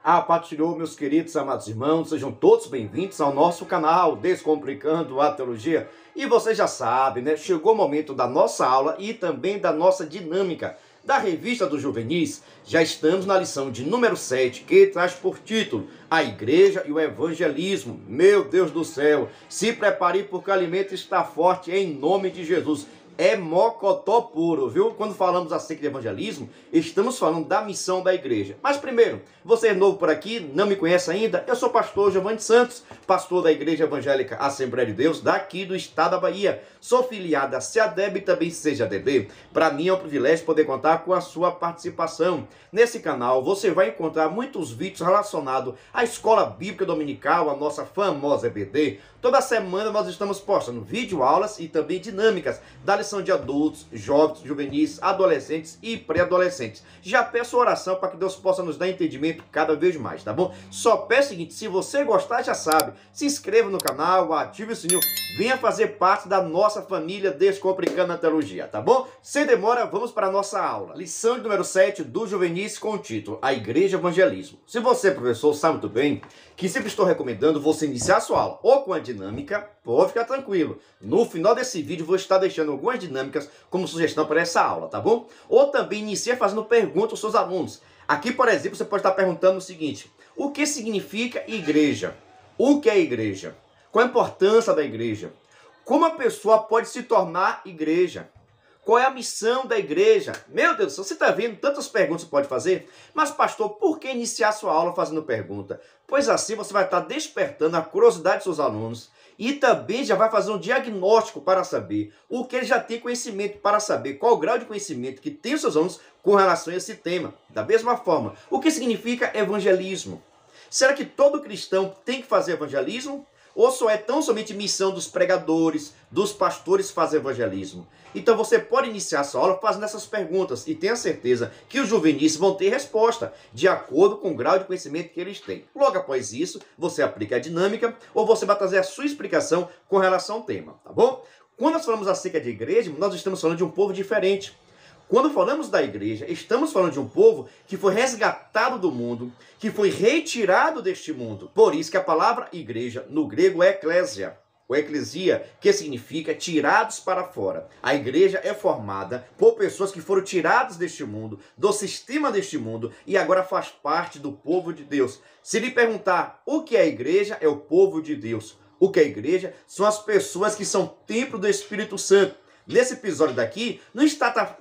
A paz do Senhor, meus queridos amados irmãos, sejam todos bem-vindos ao nosso canal Descomplicando a Teologia. E vocês já sabem, né? Chegou o momento da nossa aula e também da nossa dinâmica da Revista dos Juvenis. Já estamos na lição de número 7, que traz por título A Igreja e o Evangelismo. Meu Deus do céu, se prepare porque o alimento está forte em nome de Jesus. É mocotó puro, viu? Quando falamos acerca de evangelismo, estamos falando da missão da igreja. Mas primeiro, você é novo por aqui, não me conhece ainda? Eu sou o pastor Giovanni Santos, pastor da Igreja Evangélica Assembleia de Deus, daqui do estado da Bahia. Sou filiado a CEADEB e também CEJADB. Para mim é um privilégio poder contar com a sua participação. Nesse canal você vai encontrar muitos vídeos relacionados à Escola Bíblica Dominical, a nossa famosa EBD. Toda semana nós estamos postando vídeo-aulas e também dinâmicas da lição de adultos, jovens, juvenis, adolescentes e pré-adolescentes. Já peço oração para que Deus possa nos dar entendimento cada vez mais, tá bom? Só peço o seguinte, se você gostar, já sabe, se inscreva no canal, ative o sininho, venha fazer parte da nossa família Descomplicando a Teologia, tá bom? Sem demora, vamos para a nossa aula. Lição de número 7 do Juvenis com o título A Igreja e o Evangelismo. Se você, professor, sabe muito bem que sempre estou recomendando você iniciar a sua aula ou com a dinâmica, pode ficar tranquilo. No final desse vídeo vou estar deixando algumas dinâmicas como sugestão para essa aula, tá bom? Ou também inicie fazendo perguntas aos seus alunos. Aqui, por exemplo, você pode estar perguntando o seguinte: o que significa igreja? O que é igreja? Qual a importância da igreja? Como a pessoa pode se tornar igreja? Qual é a missão da igreja? Meu Deus, você está vendo tantas perguntas que você pode fazer? Mas, pastor, por que iniciar sua aula fazendo pergunta? Pois assim você vai estar despertando a curiosidade dos seus alunos e também já vai fazer um diagnóstico para saber o que ele já tem conhecimento, para saber qual o grau de conhecimento que tem os seus alunos com relação a esse tema. Da mesma forma, o que significa evangelismo? Será que todo cristão tem que fazer evangelismo? Ou só é tão somente missão dos pregadores, dos pastores fazer evangelismo? Então você pode iniciar a sua aula fazendo essas perguntas e tenha certeza que os juvenis vão ter resposta de acordo com o grau de conhecimento que eles têm. Logo após isso, você aplica a dinâmica ou você vai trazer a sua explicação com relação ao tema, tá bom? Quando nós falamos acerca de igreja, nós estamos falando de um povo diferente. Quando falamos da igreja, estamos falando de um povo que foi resgatado do mundo, que foi retirado deste mundo. Por isso que a palavra igreja, no grego, é eclésia, ou eclesia, que significa tirados para fora. A igreja é formada por pessoas que foram tiradas deste mundo, do sistema deste mundo, e agora faz parte do povo de Deus. Se lhe perguntar o que é a igreja, é o povo de Deus. O que é a igreja? São as pessoas que são templo do Espírito Santo. Nesse episódio daqui, não está...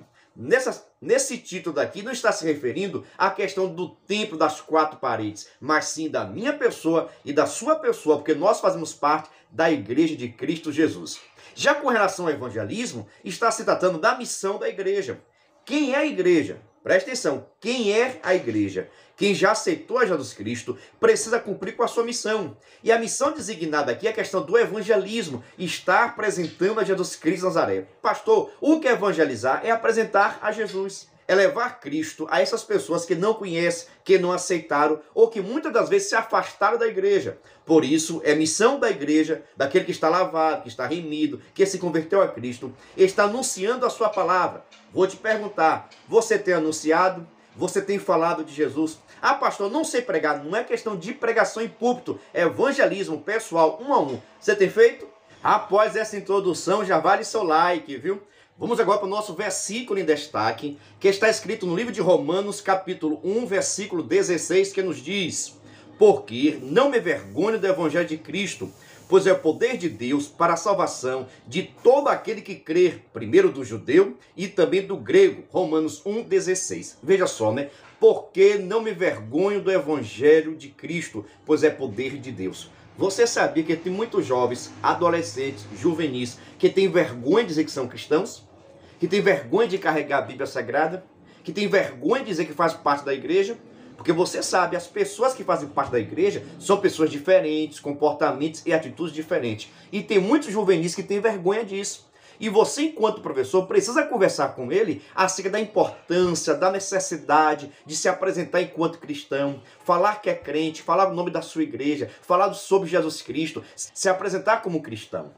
Nesse título daqui não está se referindo à questão do templo das quatro paredes, mas sim da minha pessoa e da sua pessoa, porque nós fazemos parte da igreja de Cristo Jesus. Já com relação ao evangelismo, está se tratando da missão da igreja. Quem é a igreja? Presta atenção, quem é a igreja? Quem já aceitou a Jesus Cristo precisa cumprir com a sua missão. E a missão designada aqui é a questão do evangelismo, estar apresentando a Jesus Cristo de Nazaré. Pastor, o que é evangelizar é apresentar a Jesus. É levar Cristo a essas pessoas que não conhecem, que não aceitaram ou que muitas das vezes se afastaram da igreja. Por isso, é missão da igreja, daquele que está lavado, que está remido, que se converteu a Cristo, está anunciando a sua palavra. Vou te perguntar, você tem anunciado? Você tem falado de Jesus? Ah, pastor, não sei pregar. Não é questão de pregação em púlpito, é evangelismo pessoal, um a um. Você tem feito? Após essa introdução, já vale seu like, viu? Vamos agora para o nosso versículo em destaque, que está escrito no livro de Romanos, capítulo 1, versículo 16, que nos diz: porque não me vergonho do evangelho de Cristo, pois é o poder de Deus para a salvação de todo aquele que crer, primeiro do judeu e também do grego. Romanos 1,16. Veja só, né? Porque não me vergonho do evangelho de Cristo, pois é poder de Deus. Você sabia que tem muitos jovens, adolescentes, juvenis, que têm vergonha de dizer que são cristãos? Que têm vergonha de carregar a Bíblia Sagrada? Que têm vergonha de dizer que fazem parte da igreja? Porque você sabe, as pessoas que fazem parte da igreja são pessoas diferentes, comportamentos e atitudes diferentes. E tem muitos juvenis que têm vergonha disso. E você, enquanto professor, precisa conversar com ele acerca da importância, da necessidade de se apresentar enquanto cristão, falar que é crente, falar o nome da sua igreja, falar sobre Jesus Cristo, se apresentar como cristão.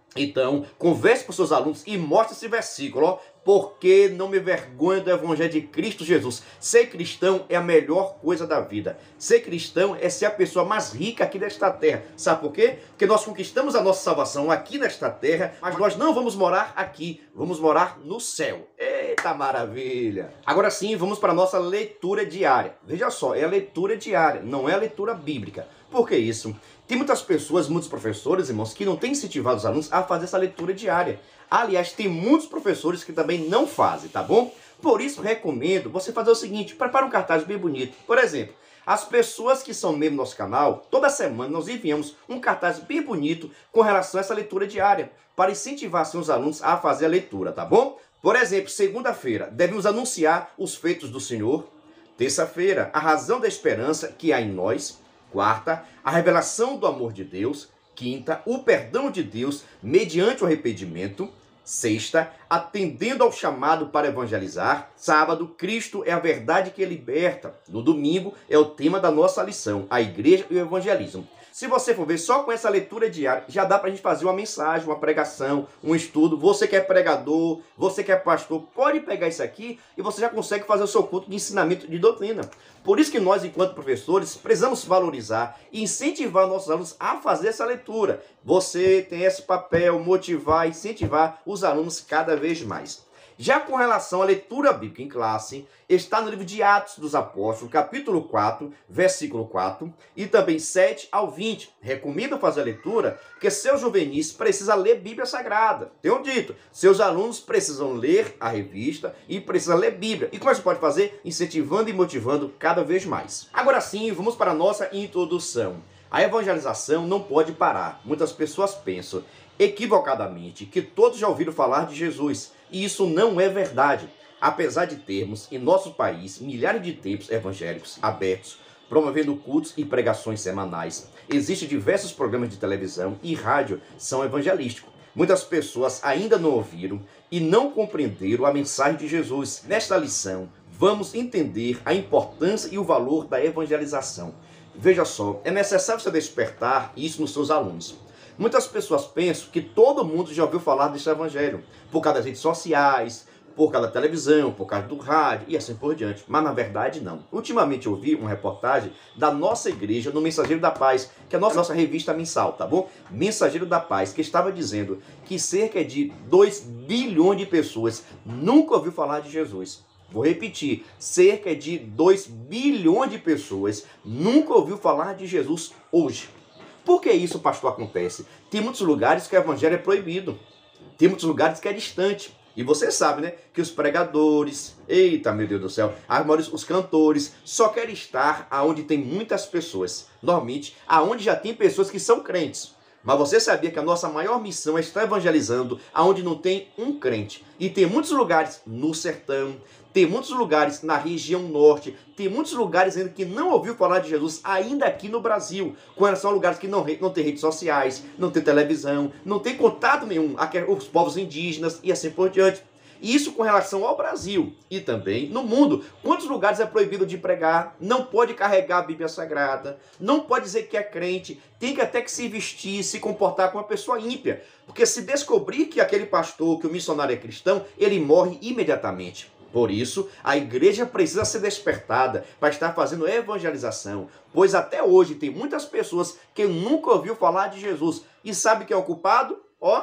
Então, converse com seus alunos e mostre esse versículo, ó, porque não me vergonho do evangelho de Cristo Jesus. Ser cristão é a melhor coisa da vida. Ser cristão é ser a pessoa mais rica aqui desta terra. Sabe por quê? Porque nós conquistamos a nossa salvação aqui nesta terra, mas nós não vamos morar aqui, vamos morar no céu. Eita maravilha! Agora sim, vamos para a nossa leitura diária. Veja só, é a leitura diária, não é a leitura bíblica. Por que isso? Tem muitas pessoas, muitos professores, irmãos, que não têm incentivado os alunos a fazer essa leitura diária. Aliás, tem muitos professores que também não fazem, tá bom? Por isso, recomendo você fazer o seguinte, prepara um cartaz bem bonito. Por exemplo, as pessoas que são membros do nosso canal, toda semana nós enviamos um cartaz bem bonito com relação a essa leitura diária, para incentivar assim, os alunos a fazer a leitura, tá bom? Por exemplo, segunda-feira, devemos anunciar os feitos do Senhor. Terça-feira, a razão da esperança que há em nós. Quarta, a revelação do amor de Deus. Quinta, o perdão de Deus mediante o arrependimento. Sexta, atendendo ao chamado para evangelizar. Sábado, Cristo é a verdade que liberta. No domingo, é o tema da nossa lição, a igreja e o evangelismo. Se você for ver só com essa leitura diária, já dá para a gente fazer uma mensagem, uma pregação, um estudo. Você que é pregador, você que é pastor, pode pegar isso aqui e você já consegue fazer o seu culto de ensinamento de doutrina. Por isso que nós, enquanto professores, precisamos valorizar e incentivar nossos alunos a fazer essa leitura. Você tem esse papel, motivar, incentivar os alunos cada vez mais. Já com relação à leitura bíblica em classe, está no livro de Atos dos Apóstolos, capítulo 4, versículo 4, e também 7 ao 20. Recomendo fazer a leitura, porque seus juvenis precisam ler Bíblia Sagrada. Tenho dito, seus alunos precisam ler a revista e precisam ler Bíblia. E como você pode fazer? Incentivando e motivando cada vez mais. Agora sim, vamos para a nossa introdução. A evangelização não pode parar. Muitas pessoas pensam equivocadamente que todos já ouviram falar de Jesus, e isso não é verdade. Apesar de termos em nosso país milhares de templos evangélicos abertos, promovendo cultos e pregações semanais, existem diversos programas de televisão e rádio são evangelísticos. Muitas pessoas ainda não ouviram e não compreenderam a mensagem de Jesus. Nesta lição, vamos entender a importância e o valor da evangelização. Veja só, é necessário você despertar isso nos seus alunos. Muitas pessoas pensam que todo mundo já ouviu falar desse evangelho, por causa das redes sociais, por causa da televisão, por causa do rádio e assim por diante. Mas na verdade não. Ultimamente eu vi uma reportagem da nossa igreja no Mensageiro da Paz, que é a nossa revista mensal, tá bom? Mensageiro da Paz, que estava dizendo que cerca de 2 bilhões de pessoas nunca ouviu falar de Jesus. Vou repetir, cerca de 2 bilhões de pessoas nunca ouviu falar de Jesus hoje. Por que isso, pastor, acontece? Tem muitos lugares que o evangelho é proibido. Tem muitos lugares que é distante. E você sabe, né, que os pregadores, eita, meu Deus do céu, os cantores só querem estar aonde tem muitas pessoas. Normalmente, aonde já tem pessoas que são crentes. Mas você sabia que a nossa maior missão é estar evangelizando aonde não tem um crente. E tem muitos lugares no sertão, tem muitos lugares na região norte, tem muitos lugares ainda que não ouviu falar de Jesus, ainda aqui no Brasil. Com relação a lugares que não tem redes sociais, não tem televisão, não tem contato nenhum, os povos indígenas e assim por diante. Isso com relação ao Brasil e também no mundo. Quantos lugares é proibido de pregar? Não pode carregar a Bíblia Sagrada, não pode dizer que é crente, tem que até que se vestir, se comportar como uma pessoa ímpia. Porque se descobrir que aquele pastor, que o missionário é cristão, ele morre imediatamente. Por isso, a igreja precisa ser despertada para estar fazendo evangelização, pois até hoje tem muitas pessoas que nunca ouviu falar de Jesus. E sabe quem é o culpado? Ó,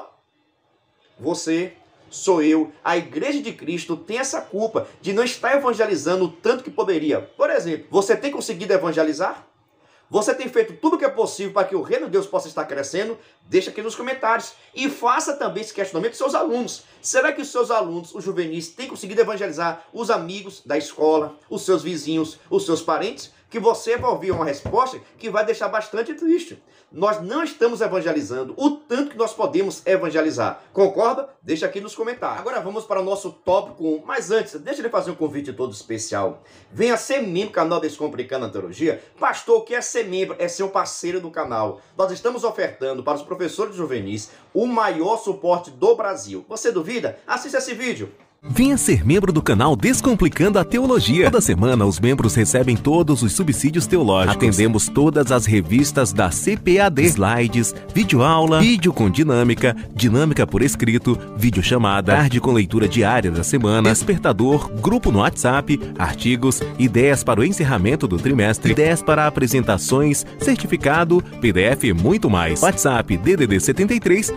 você, sou eu. A igreja de Cristo tem essa culpa de não estar evangelizando o tanto que poderia. Por exemplo, você tem conseguido evangelizar? Você tem feito tudo o que é possível para que o reino de Deus possa estar crescendo? Deixa aqui nos comentários. E faça também esse questionamento dos seus alunos. Será que os seus alunos, os juvenis, têm conseguido evangelizar os amigos da escola, os seus vizinhos, os seus parentes? Que você vai ouvir uma resposta que vai deixar bastante triste. Nós não estamos evangelizando o tanto que nós podemos evangelizar. Concorda? Deixa aqui nos comentários. Agora vamos para o nosso tópico 1. Mas antes, deixa eu fazer um convite todo especial. Venha ser membro do canal Descomplicando a Teologia. Pastor, o que é ser membro? É ser um parceiro do canal. Nós estamos ofertando para os professores juvenis o maior suporte do Brasil. Você duvida? Assista esse vídeo. Venha ser membro do canal Descomplicando a Teologia. Toda semana, os membros recebem todos os subsídios teológicos. Atendemos todas as revistas da CPAD, slides, videoaula, vídeo com dinâmica, dinâmica por escrito, videochamada, tarde com leitura diária da semana, despertador, grupo no WhatsApp, artigos, ideias para o encerramento do trimestre, ideias para apresentações, certificado, PDF e muito mais. WhatsApp DDD 73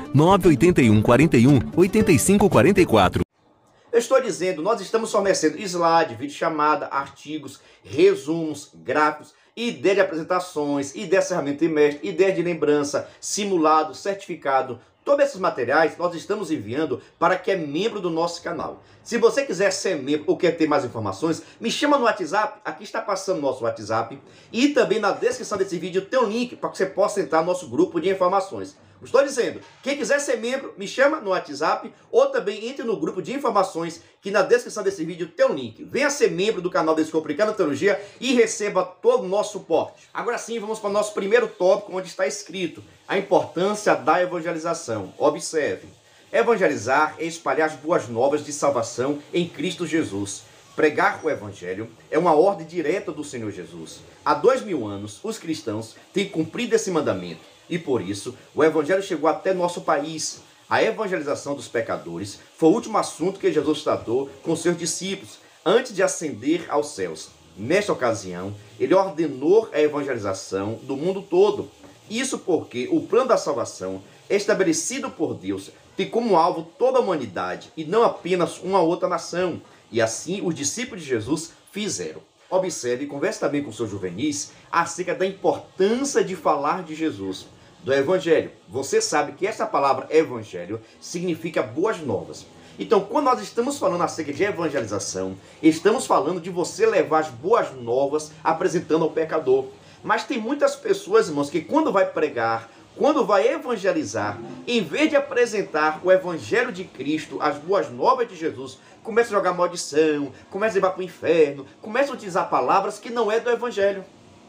981 41 85 44. Eu estou dizendo, nós estamos fornecendo slide, videochamada, artigos, resumos, gráficos, ideia de apresentações, ideia de encerramento de trimestre, ideia de lembrança, simulado, certificado. Todos esses materiais nós estamos enviando para quem é membro do nosso canal. Se você quiser ser membro ou quer ter mais informações, me chama no WhatsApp, aqui está passando o nosso WhatsApp. E também na descrição desse vídeo tem um link para que você possa entrar no nosso grupo de informações. Estou dizendo, quem quiser ser membro, me chama no WhatsApp ou também entre no grupo de informações que na descrição desse vídeo tem um link. Venha ser membro do canal Descomplicando a Teologia e receba todo o nosso suporte. Agora sim, vamos para o nosso primeiro tópico, onde está escrito a importância da evangelização. Observe, evangelizar é espalhar as boas novas de salvação em Cristo Jesus. Pregar o Evangelho é uma ordem direta do Senhor Jesus. Há 2000 anos, os cristãos têm cumprido esse mandamento. E por isso, o Evangelho chegou até nosso país. A evangelização dos pecadores foi o último assunto que Jesus tratou com seus discípulos, antes de ascender aos céus. Nesta ocasião, ele ordenou a evangelização do mundo todo. Isso porque o plano da salvação, estabelecido por Deus, tem como alvo toda a humanidade e não apenas uma outra nação. E assim, os discípulos de Jesus fizeram. Observe e converse também com seus juvenis acerca da importância de falar de Jesus, do Evangelho. Você sabe que essa palavra Evangelho significa boas novas. Então, quando nós estamos falando acerca de evangelização, estamos falando de você levar as boas novas apresentando ao pecador. Mas tem muitas pessoas, irmãos, que quando vai pregar, quando vai evangelizar, em vez de apresentar o Evangelho de Cristo, as boas novas de Jesus, começa a jogar maldição, começa a levar para o inferno, começa a utilizar palavras que não é do Evangelho.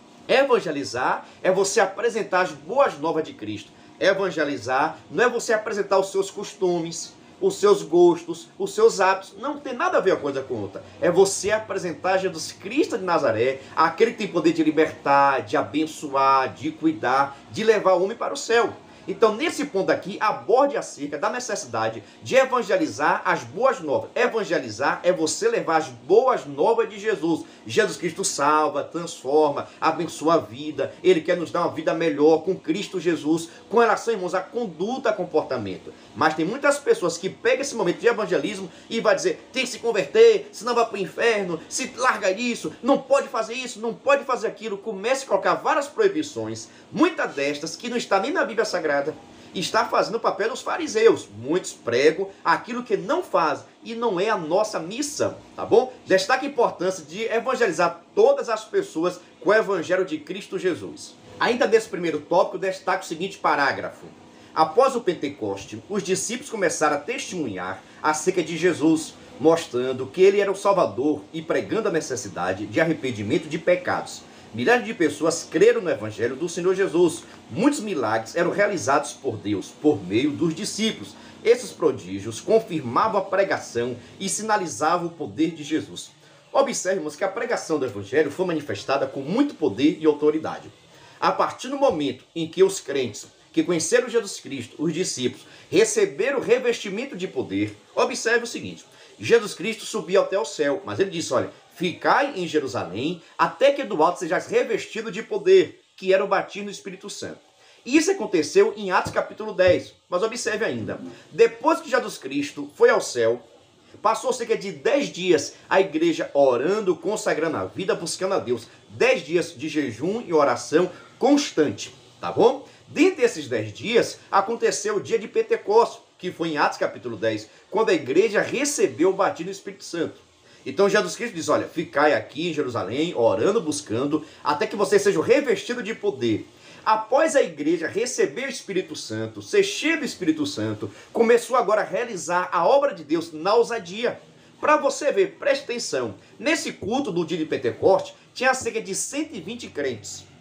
Evangelizar é você apresentar as boas novas de Cristo. Evangelizar não é você apresentar os seus costumes, os seus gostos, os seus hábitos. Não tem nada a ver uma coisa com outra. É você apresentar Jesus Cristo de Nazaré, aquele que tem poder de libertar, de abençoar, de cuidar, de levar o homem para o céu. Então, nesse ponto aqui, aborde acerca da necessidade de evangelizar as boas novas. Evangelizar é você levar as boas novas de Jesus. Jesus Cristo salva, transforma, abençoa a vida. Ele quer nos dar uma vida melhor com Cristo Jesus, com relação, irmãos, à conduta, a comportamento. Mas tem muitas pessoas que pegam esse momento de evangelismo e vai dizer, tem que se converter, senão vai para o inferno, se larga isso, não pode fazer isso, não pode fazer aquilo. Comece a colocar várias proibições, muitas destas que não está nem na Bíblia Sagrada. Está fazendo o papel dos fariseus. Muitos pregam aquilo que não fazem e não é a nossa missão, tá bom? Destaque a importância de evangelizar todas as pessoas com o Evangelho de Cristo Jesus. Ainda nesse primeiro tópico, destaque o seguinte parágrafo. Após o Pentecoste, os discípulos começaram a testemunhar acerca de Jesus, mostrando que ele era o Salvador e pregando a necessidade de arrependimento de pecados. Milhares de pessoas creram no Evangelho do Senhor Jesus. Muitos milagres eram realizados por Deus, por meio dos discípulos. Esses prodígios confirmavam a pregação e sinalizavam o poder de Jesus. Observemos que a pregação do Evangelho foi manifestada com muito poder e autoridade. A partir do momento em que os crentes que conheceram Jesus Cristo, os discípulos, receberam o revestimento de poder, observe o seguinte, Jesus Cristo subiu até o céu, mas ele disse, olha, ficai em Jerusalém, até que do alto sejais revestido de poder, que era o batismo do Espírito Santo. E isso aconteceu em Atos capítulo 10, mas observe ainda, depois que Jesus Cristo foi ao céu, passou cerca de 10 dias a igreja orando, consagrando a vida, buscando a Deus. 10 dias de jejum e oração constante, tá bom? Dentre esses 10 dias, aconteceu o dia de Pentecostes, que foi em Atos capítulo 10, quando a igreja recebeu o batismo do Espírito Santo. Então Jesus Cristo diz, olha, ficai aqui em Jerusalém, orando, buscando, até que vocês sejam revestidos de poder. Após a igreja receber o Espírito Santo, ser cheio do Espírito Santo, começou agora a realizar a obra de Deus na ousadia. Para você ver, preste atenção, nesse culto do dia de Pentecostes, tinha cerca de 120 crentes.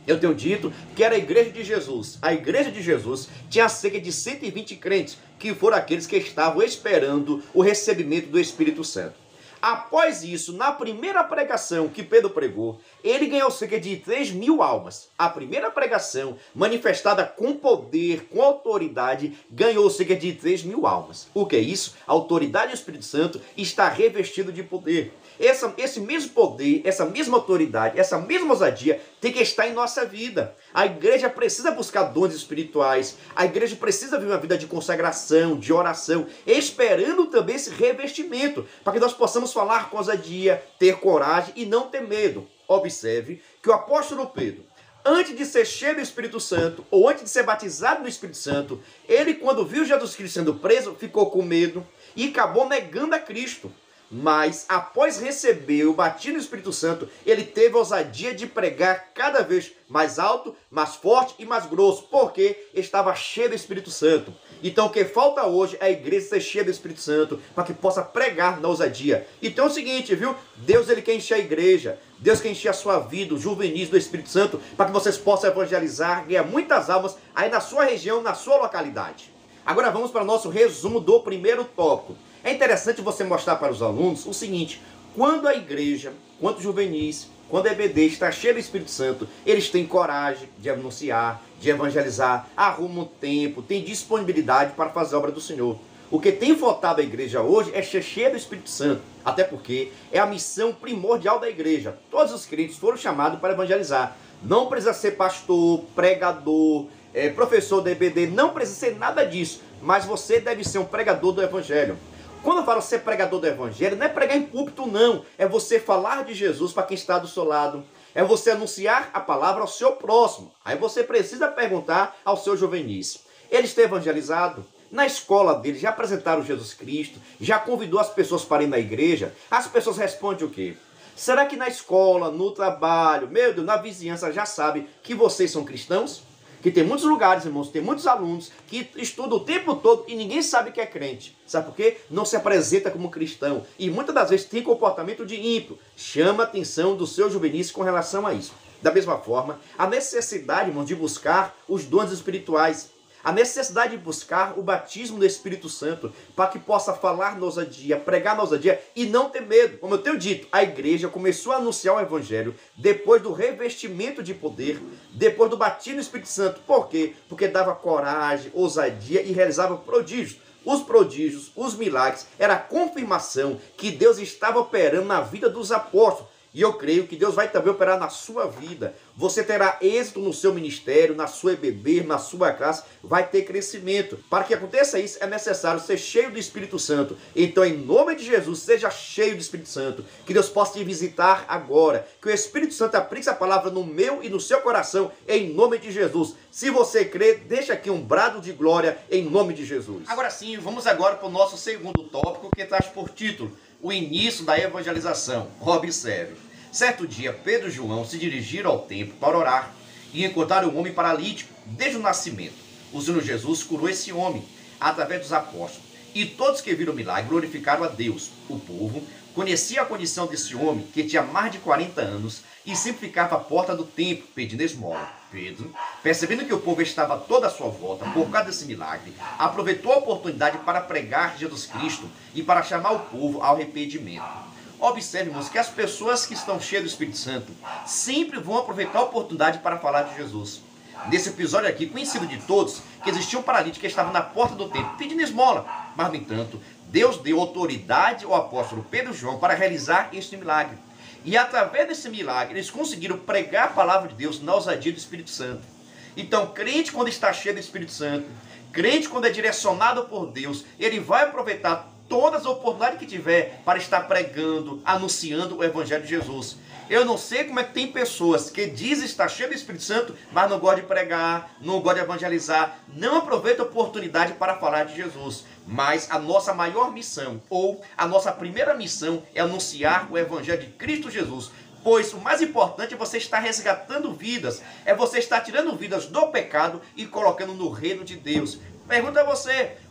Eu tenho dito que era a igreja de Jesus. A igreja de Jesus tinha cerca de 120 crentes, que foram aqueles que estavam esperando o recebimento do Espírito Santo. Após isso, na primeira pregação que Pedro pregou, ele ganhou cerca de 3.000 almas. A primeira pregação, manifestada com poder, com autoridade, ganhou cerca de 3.000 almas. O que é isso? A autoridade do Espírito Santo está revestido de poder. Esse mesmo poder, essa mesma autoridade, essa mesma ousadia tem que estar em nossa vida. A igreja precisa buscar dons espirituais, a igreja precisa viver uma vida de consagração, de oração, esperando também esse revestimento, para que nós possamos falar com ousadia, ter coragem e não ter medo. Observe que o apóstolo Pedro, antes de ser cheio do Espírito Santo, ou antes de ser batizado no Espírito Santo, ele, quando viu Jesus Cristo sendo preso, ficou com medo e acabou negando a Cristo. Mas, após receber o batismo do Espírito Santo, ele teve a ousadia de pregar cada vez mais alto, mais forte e mais grosso, porque estava cheio do Espírito Santo. Então, o que falta hoje é a igreja ser cheia do Espírito Santo, para que possa pregar na ousadia. Então é o seguinte, viu? Deus, ele quer encher a igreja. Deus quer encher a sua vida, o juvenis do Espírito Santo, para que vocês possam evangelizar, ganhar muitas almas aí na sua região, na sua localidade. Agora vamos para o nosso resumo do primeiro tópico. É interessante você mostrar para os alunos o seguinte: quando a igreja, quando os juvenis, quando a EBD está cheia do Espírito Santo, eles têm coragem de anunciar, de evangelizar, arrumam tempo, têm disponibilidade para fazer a obra do Senhor. O que tem faltado à igreja hoje é ser cheia do Espírito Santo, até porque é a missão primordial da igreja. Todos os crentes foram chamados para evangelizar. Não precisa ser pastor, pregador, professor da EBD, não precisa ser nada disso, mas você deve ser um pregador do evangelho. Quando eu falo ser pregador do evangelho, não é pregar em púlpito, não. É você falar de Jesus para quem está do seu lado. É você anunciar a palavra ao seu próximo. Aí você precisa perguntar ao seu juvenis: eles têm evangelizado? Na escola deles já apresentaram Jesus Cristo? Já convidou as pessoas para ir na igreja? As pessoas respondem o quê? Será que na escola, no trabalho, meu Deus, na vizinhança já sabe que vocês são cristãos? Que tem muitos lugares, irmãos, tem muitos alunos que estudam o tempo todo e ninguém sabe que é crente. Sabe por quê? Não se apresenta como cristão. E muitas das vezes tem comportamento de ímpio. Chama a atenção do seu juvenis com relação a isso. Da mesma forma, a necessidade, irmãos, de buscar os dons espirituais. A necessidade de buscar o batismo do Espírito Santo para que possa falar na ousadia, pregar na ousadia e não ter medo. Como eu tenho dito, a igreja começou a anunciar o evangelho depois do revestimento de poder, depois do batismo do Espírito Santo. Por quê? Porque dava coragem, ousadia e realizava prodígios. Os prodígios, os milagres, era a confirmação que Deus estava operando na vida dos apóstolos. E eu creio que Deus vai também operar na sua vida. Você terá êxito no seu ministério, na sua EBD, na sua classe, vai ter crescimento. Para que aconteça isso, é necessário ser cheio do Espírito Santo. Então, em nome de Jesus, seja cheio do Espírito Santo. Que Deus possa te visitar agora. Que o Espírito Santo aplique essa palavra no meu e no seu coração, em nome de Jesus. Se você crê, deixa aqui um brado de glória, em nome de Jesus. Agora sim, vamos agora para o nosso segundo tópico, que traz por título o início da evangelização. Observe. Certo dia, Pedro e João se dirigiram ao templo para orar e encontraram um homem paralítico desde o nascimento. O Senhor Jesus curou esse homem através dos apóstolos. E todos que viram o milagre glorificaram a Deus. O povo conhecia a condição desse homem, que tinha mais de 40 anos e sempre ficava à porta do templo pedindo esmola. Pedro, percebendo que o povo estava toda à sua volta por causa desse milagre, aproveitou a oportunidade para pregar Jesus Cristo e para chamar o povo ao arrependimento. Observe, irmãos, que as pessoas que estão cheias do Espírito Santo sempre vão aproveitar a oportunidade para falar de Jesus. Nesse episódio aqui, conhecido de todos, que existia um paralítico que estava na porta do templo pedindo esmola. Mas, no entanto, Deus deu autoridade ao apóstolo Pedro e João para realizar este milagre. E através desse milagre, eles conseguiram pregar a palavra de Deus na ousadia do Espírito Santo. Então, crente quando está cheio do Espírito Santo, crente quando é direcionado por Deus, ele vai aproveitar todas as oportunidades que tiver para estar pregando, anunciando o Evangelho de Jesus. Eu não sei como é que tem pessoas que dizem estar cheio do Espírito Santo, mas não gostam de pregar, não gostam de evangelizar, não aproveitam a oportunidade para falar de Jesus. Mas a nossa maior missão, ou a nossa primeira missão, é anunciar o Evangelho de Cristo Jesus. Pois o mais importante é você estar resgatando vidas, é você estar tirando vidas do pecado e colocando no reino de Deus. Pergunta a você,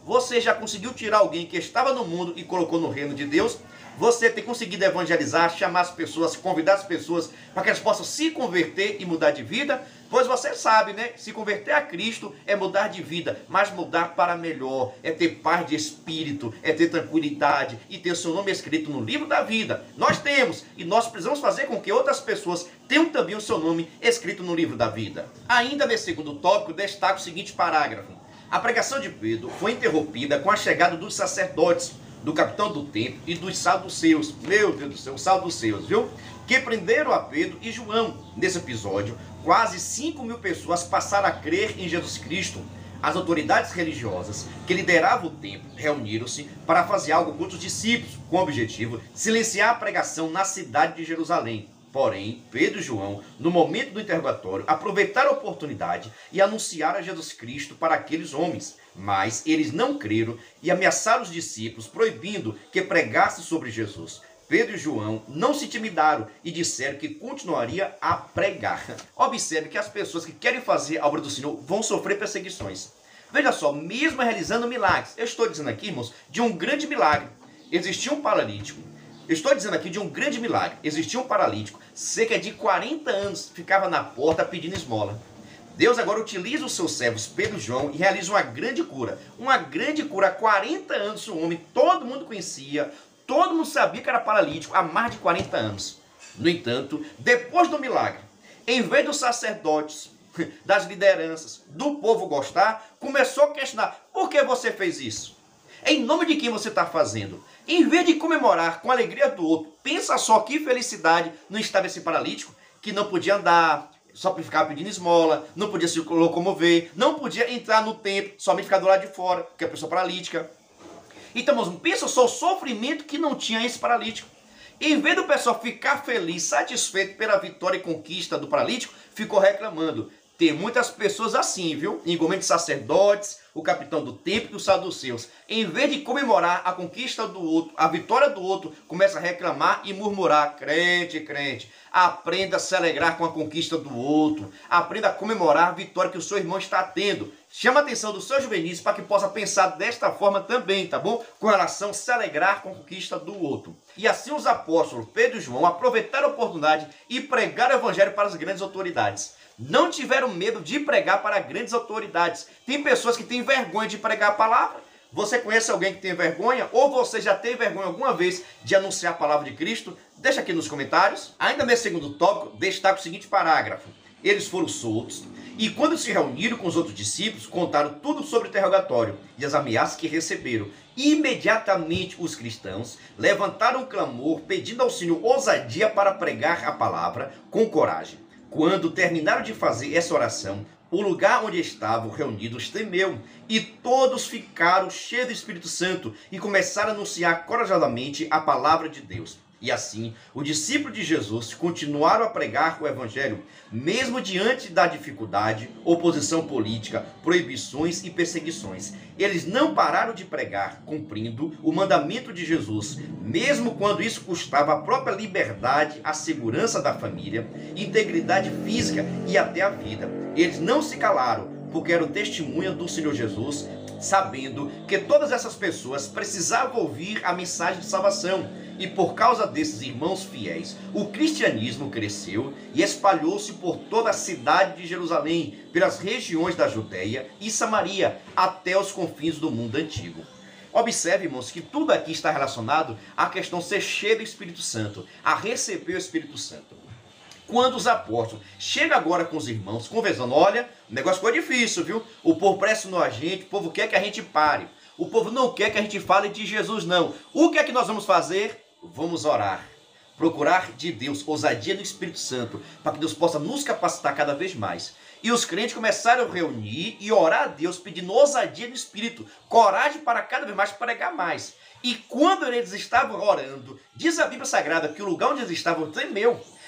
Você já conseguiu tirar alguém que estava no mundo e colocou no reino de Deus? Você tem conseguido evangelizar, chamar as pessoas, convidar as pessoas para que elas possam se converter e mudar de vida? Pois você sabe, né? Se converter a Cristo é mudar de vida, mas mudar para melhor, é ter paz de espírito, é ter tranquilidade e ter o seu nome escrito no livro da vida. Nós temos e nós precisamos fazer com que outras pessoas tenham também o seu nome escrito no livro da vida. Ainda nesse segundo tópico, destaco o seguinte parágrafo. A pregação de Pedro foi interrompida com a chegada dos sacerdotes, do capitão do templo e dos saduceus. Meu Deus do céu, os saduceus, viu? Que prenderam a Pedro e João. Nesse episódio, quase 5.000 pessoas passaram a crer em Jesus Cristo. As autoridades religiosas que lideravam o templo reuniram-se para fazer algo contra os discípulos, com o objetivo de silenciar a pregação na cidade de Jerusalém. Porém, Pedro e João, no momento do interrogatório, aproveitaram a oportunidade e anunciaram a Jesus Cristo para aqueles homens. Mas eles não creram e ameaçaram os discípulos, proibindo que pregassem sobre Jesus. Pedro e João não se intimidaram e disseram que continuaria a pregar. Observe que as pessoas que querem fazer a obra do Senhor vão sofrer perseguições. Veja só, mesmo realizando milagres, eu estou dizendo aqui, irmãos, de um grande milagre. Existia um paralítico. Eu estou dizendo aqui de um grande milagre. Existia um paralítico, cerca de 40 anos, ficava na porta pedindo esmola. Deus agora utiliza os seus servos Pedro e João e realiza uma grande cura. Uma grande cura. Há 40 anos o homem, todo mundo conhecia, todo mundo sabia que era paralítico há mais de 40 anos. No entanto, depois do milagre, em vez dos sacerdotes, das lideranças, do povo gostar, começou a questionar: por que você fez isso? Em nome de quem você está fazendo? Em vez de comemorar com a alegria do outro, pensa só que felicidade não estava esse paralítico, que não podia andar, só ficava pedindo esmola, não podia se locomover, não podia entrar no templo, somente ficar do lado de fora, porque é pessoa paralítica. Então, irmãos, pensa só o sofrimento que não tinha esse paralítico. Em vez do pessoal ficar feliz, satisfeito pela vitória e conquista do paralítico, ficou reclamando. Tem muitas pessoas assim, viu? Igualmente sacerdotes, o capitão do templo e os saduceus. Em vez de comemorar a conquista do outro, a vitória do outro, começa a reclamar e murmurar. Crente, crente, aprenda a se alegrar com a conquista do outro. Aprenda a comemorar a vitória que o seu irmão está tendo. Chama a atenção dos seus juvenis para que possa pensar desta forma também, tá bom? Com relação a se alegrar com a conquista do outro. E assim os apóstolos Pedro e João aproveitaram a oportunidade e pregaram o evangelho para as grandes autoridades. Não tiveram medo de pregar para grandes autoridades. Tem pessoas que têm vergonha de pregar a palavra. Você conhece alguém que tem vergonha? Ou você já teve vergonha alguma vez de anunciar a palavra de Cristo? Deixa aqui nos comentários. Ainda nesse segundo tópico, destaco o seguinte parágrafo. Eles foram soltos e quando se reuniram com os outros discípulos, contaram tudo sobre o interrogatório e as ameaças que receberam. Imediatamente os cristãos levantaram um clamor pedindo ao Senhor ousadia para pregar a palavra com coragem. Quando terminaram de fazer essa oração, o lugar onde estavam reunidos tremeu e todos ficaram cheios do Espírito Santo e começaram a anunciar corajosamente a palavra de Deus. E assim, os discípulos de Jesus continuaram a pregar o evangelho, mesmo diante da dificuldade, oposição política, proibições e perseguições. Eles não pararam de pregar, cumprindo o mandamento de Jesus, mesmo quando isso custava a própria liberdade, a segurança da família, integridade física e até a vida. Eles não se calaram, porque eram testemunha do Senhor Jesus, sabendo que todas essas pessoas precisavam ouvir a mensagem de salvação. E por causa desses irmãos fiéis, o cristianismo cresceu e espalhou-se por toda a cidade de Jerusalém, pelas regiões da Judéia e Samaria, até os confins do mundo antigo. Observe, irmãos, que tudo aqui está relacionado à questão de ser cheio do Espírito Santo, a receber o Espírito Santo. Quando os apóstolos chegam agora com os irmãos, conversando, olha, o negócio ficou difícil, viu? O povo pressionou a gente, o povo quer que a gente pare. O povo não quer que a gente fale de Jesus, não. O que é que nós vamos fazer? Vamos orar. Procurar de Deus ousadia no Espírito Santo, para que Deus possa nos capacitar cada vez mais. E os crentes começaram a reunir e orar a Deus, pedindo ousadia no Espírito, coragem para cada vez mais pregar mais. E quando eles estavam orando, diz a Bíblia Sagrada que o lugar onde eles estavam tremeu.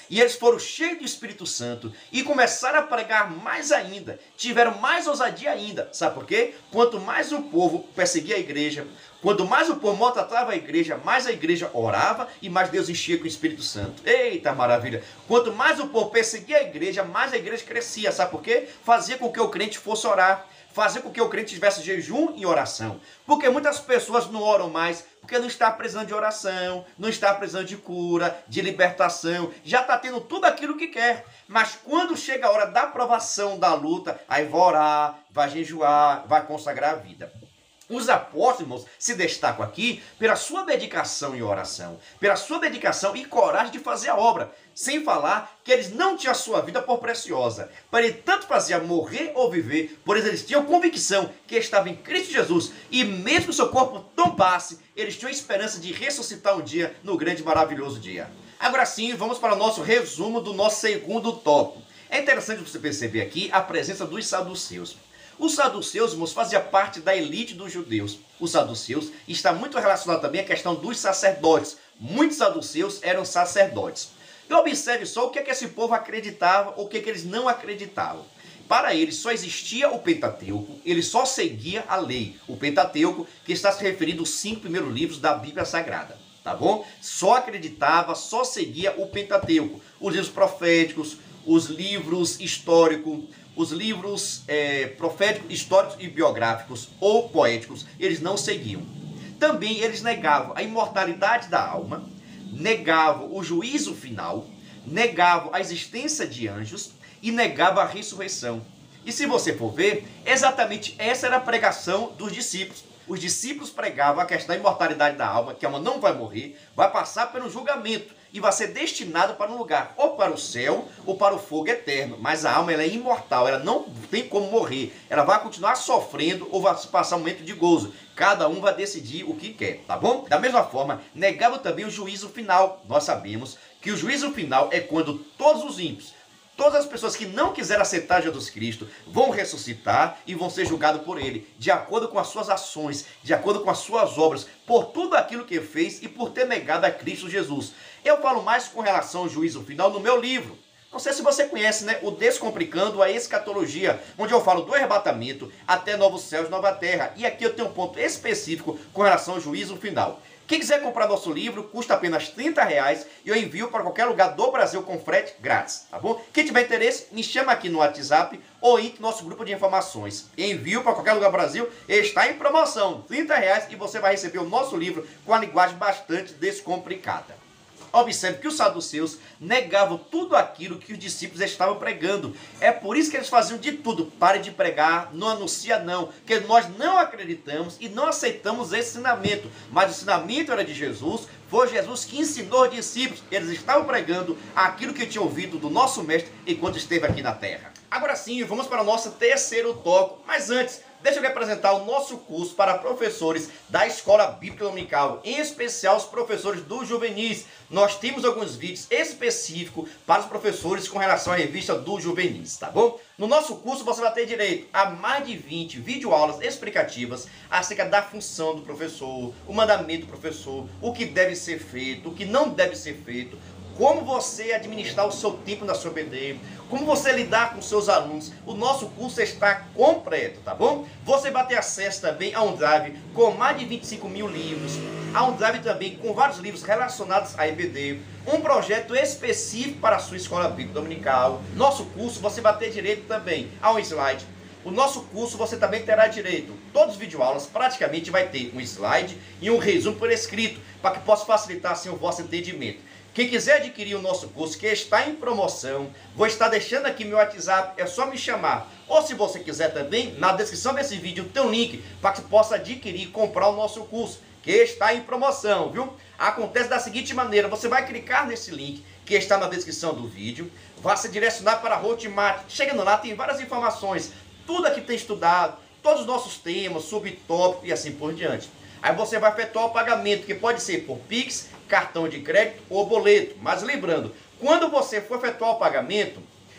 E eles foram cheios do Espírito Santo e começaram a pregar mais ainda. Tiveram mais ousadia ainda. Sabe por quê? Quanto mais o povo perseguia a igreja, quanto mais o povo maltratava a igreja, mais a igreja orava e mais Deus enchia com o Espírito Santo. Eita maravilha! Quanto mais o povo perseguia a igreja, mais a igreja crescia. Sabe por quê? Fazia com que o crente fosse orar. Fazer com que o crente tivesse jejum e oração. Porque muitas pessoas não oram mais, porque não está precisando de oração, não está precisando de cura, de libertação, já está tendo tudo aquilo que quer. Mas quando chega a hora da provação, da luta, aí vai orar, vai jejuar, vai consagrar a vida. Os apóstolos se destacam aqui pela sua dedicação em oração, pela sua dedicação e coragem de fazer a obra, sem falar que eles não tinham a sua vida por preciosa. Para ele tanto fazia morrer ou viver, por isso eles tinham convicção que estavam em Cristo Jesus e mesmo que o seu corpo tombasse, eles tinham esperança de ressuscitar um dia no grande e maravilhoso dia. Agora sim, vamos para o nosso resumo do nosso segundo tópico. É interessante você perceber aqui a presença dos saduceus. Os saduceus, irmãos, faziam parte da elite dos judeus. Os saduceus está muito relacionado também à questão dos sacerdotes. Muitos saduceus eram sacerdotes. E observe só o que é que esse povo acreditava ou o que é que eles não acreditavam. Para eles só existia o Pentateuco, ele só seguia a lei. O Pentateuco, que está se referindo aos 5 primeiros livros da Bíblia Sagrada. Tá bom? Só acreditava, só seguia o Pentateuco. Os livros proféticos, os livros históricos, os livros proféticos, históricos e biográficos ou poéticos, eles não seguiam. Também eles negavam a imortalidade da alma, negavam o juízo final, negavam a existência de anjos e negavam a ressurreição. E se você for ver, exatamente essa era a pregação dos discípulos. Os discípulos pregavam a questão da imortalidade da alma, que a alma não vai morrer, vai passar pelo julgamento e vai ser destinada para um lugar, ou para o céu, ou para o fogo eterno. Mas a alma ela é imortal, ela não tem como morrer. Ela vai continuar sofrendo ou vai passar um momento de gozo. Cada um vai decidir o que quer, tá bom? Da mesma forma, negavam também o juízo final. Nós sabemos que o juízo final é quando todos os ímpios, todas as pessoas que não quiseram aceitar Jesus Cristo vão ressuscitar e vão ser julgados por Ele, de acordo com as suas ações, de acordo com as suas obras, por tudo aquilo que fez e por ter negado a Cristo Jesus. Eu falo mais com relação ao juízo final no meu livro. Não sei se você conhece, né? O Descomplicando a Escatologia, onde eu falo do arrebatamento até novos céus e nova terra. E aqui eu tenho um ponto específico com relação ao juízo final. Quem quiser comprar nosso livro, custa apenas R$30 e eu envio para qualquer lugar do Brasil com frete grátis, tá bom? Quem tiver interesse, me chama aqui no WhatsApp ou entre no nosso grupo de informações. Envio para qualquer lugar do Brasil, está em promoção, R$30 e você vai receber o nosso livro com a linguagem bastante descomplicada. Observe que os saduceus negavam tudo aquilo que os discípulos estavam pregando. É por isso que eles faziam de tudo. Pare de pregar, não anuncia não. Porque nós não acreditamos e não aceitamos esse ensinamento. Mas o ensinamento era de Jesus. Foi Jesus que ensinou os discípulos. Eles estavam pregando aquilo que tinham ouvido do nosso mestre enquanto esteve aqui na terra. Agora sim, vamos para o nosso terceiro tópico. Mas antes, deixa eu lhe apresentar o nosso curso para professores da Escola Bíblica Dominical, em especial os professores do Juvenis. Nós temos alguns vídeos específicos para os professores com relação à revista do Juvenis, tá bom? No nosso curso você vai ter direito a mais de 20 videoaulas explicativas acerca da função do professor, o mandamento do professor, o que deve ser feito, o que não deve ser feito, como você administrar o seu tempo na sua BD, como você lidar com seus alunos. O nosso curso está completo, tá bom? Você vai ter acesso também a um drive com mais de 25 mil livros, a um drive também com vários livros relacionados à EBD, um projeto específico para a sua escola bíblica dominical. Nosso curso você vai ter direito também a um slide. O nosso curso você também terá direito, todos os videoaulas praticamente vai ter um slide e um resumo por escrito, para que possa facilitar assim o vosso entendimento. Quem quiser adquirir o nosso curso, que está em promoção, vou estar deixando aqui meu WhatsApp, é só me chamar. Ou se você quiser também, na descrição desse vídeo tem um link para que você possa adquirir e comprar o nosso curso, que está em promoção, viu? Acontece da seguinte maneira, você vai clicar nesse link, que está na descrição do vídeo, vai se direcionar para a Hotmart. Chegando lá tem várias informações, tudo aqui tem estudado, todos os nossos temas, subtópicos e assim por diante. Aí você vai efetuar o pagamento, que pode ser por Pix, cartão de crédito ou boleto. Mas lembrando, quando você for efetuar o pagamento,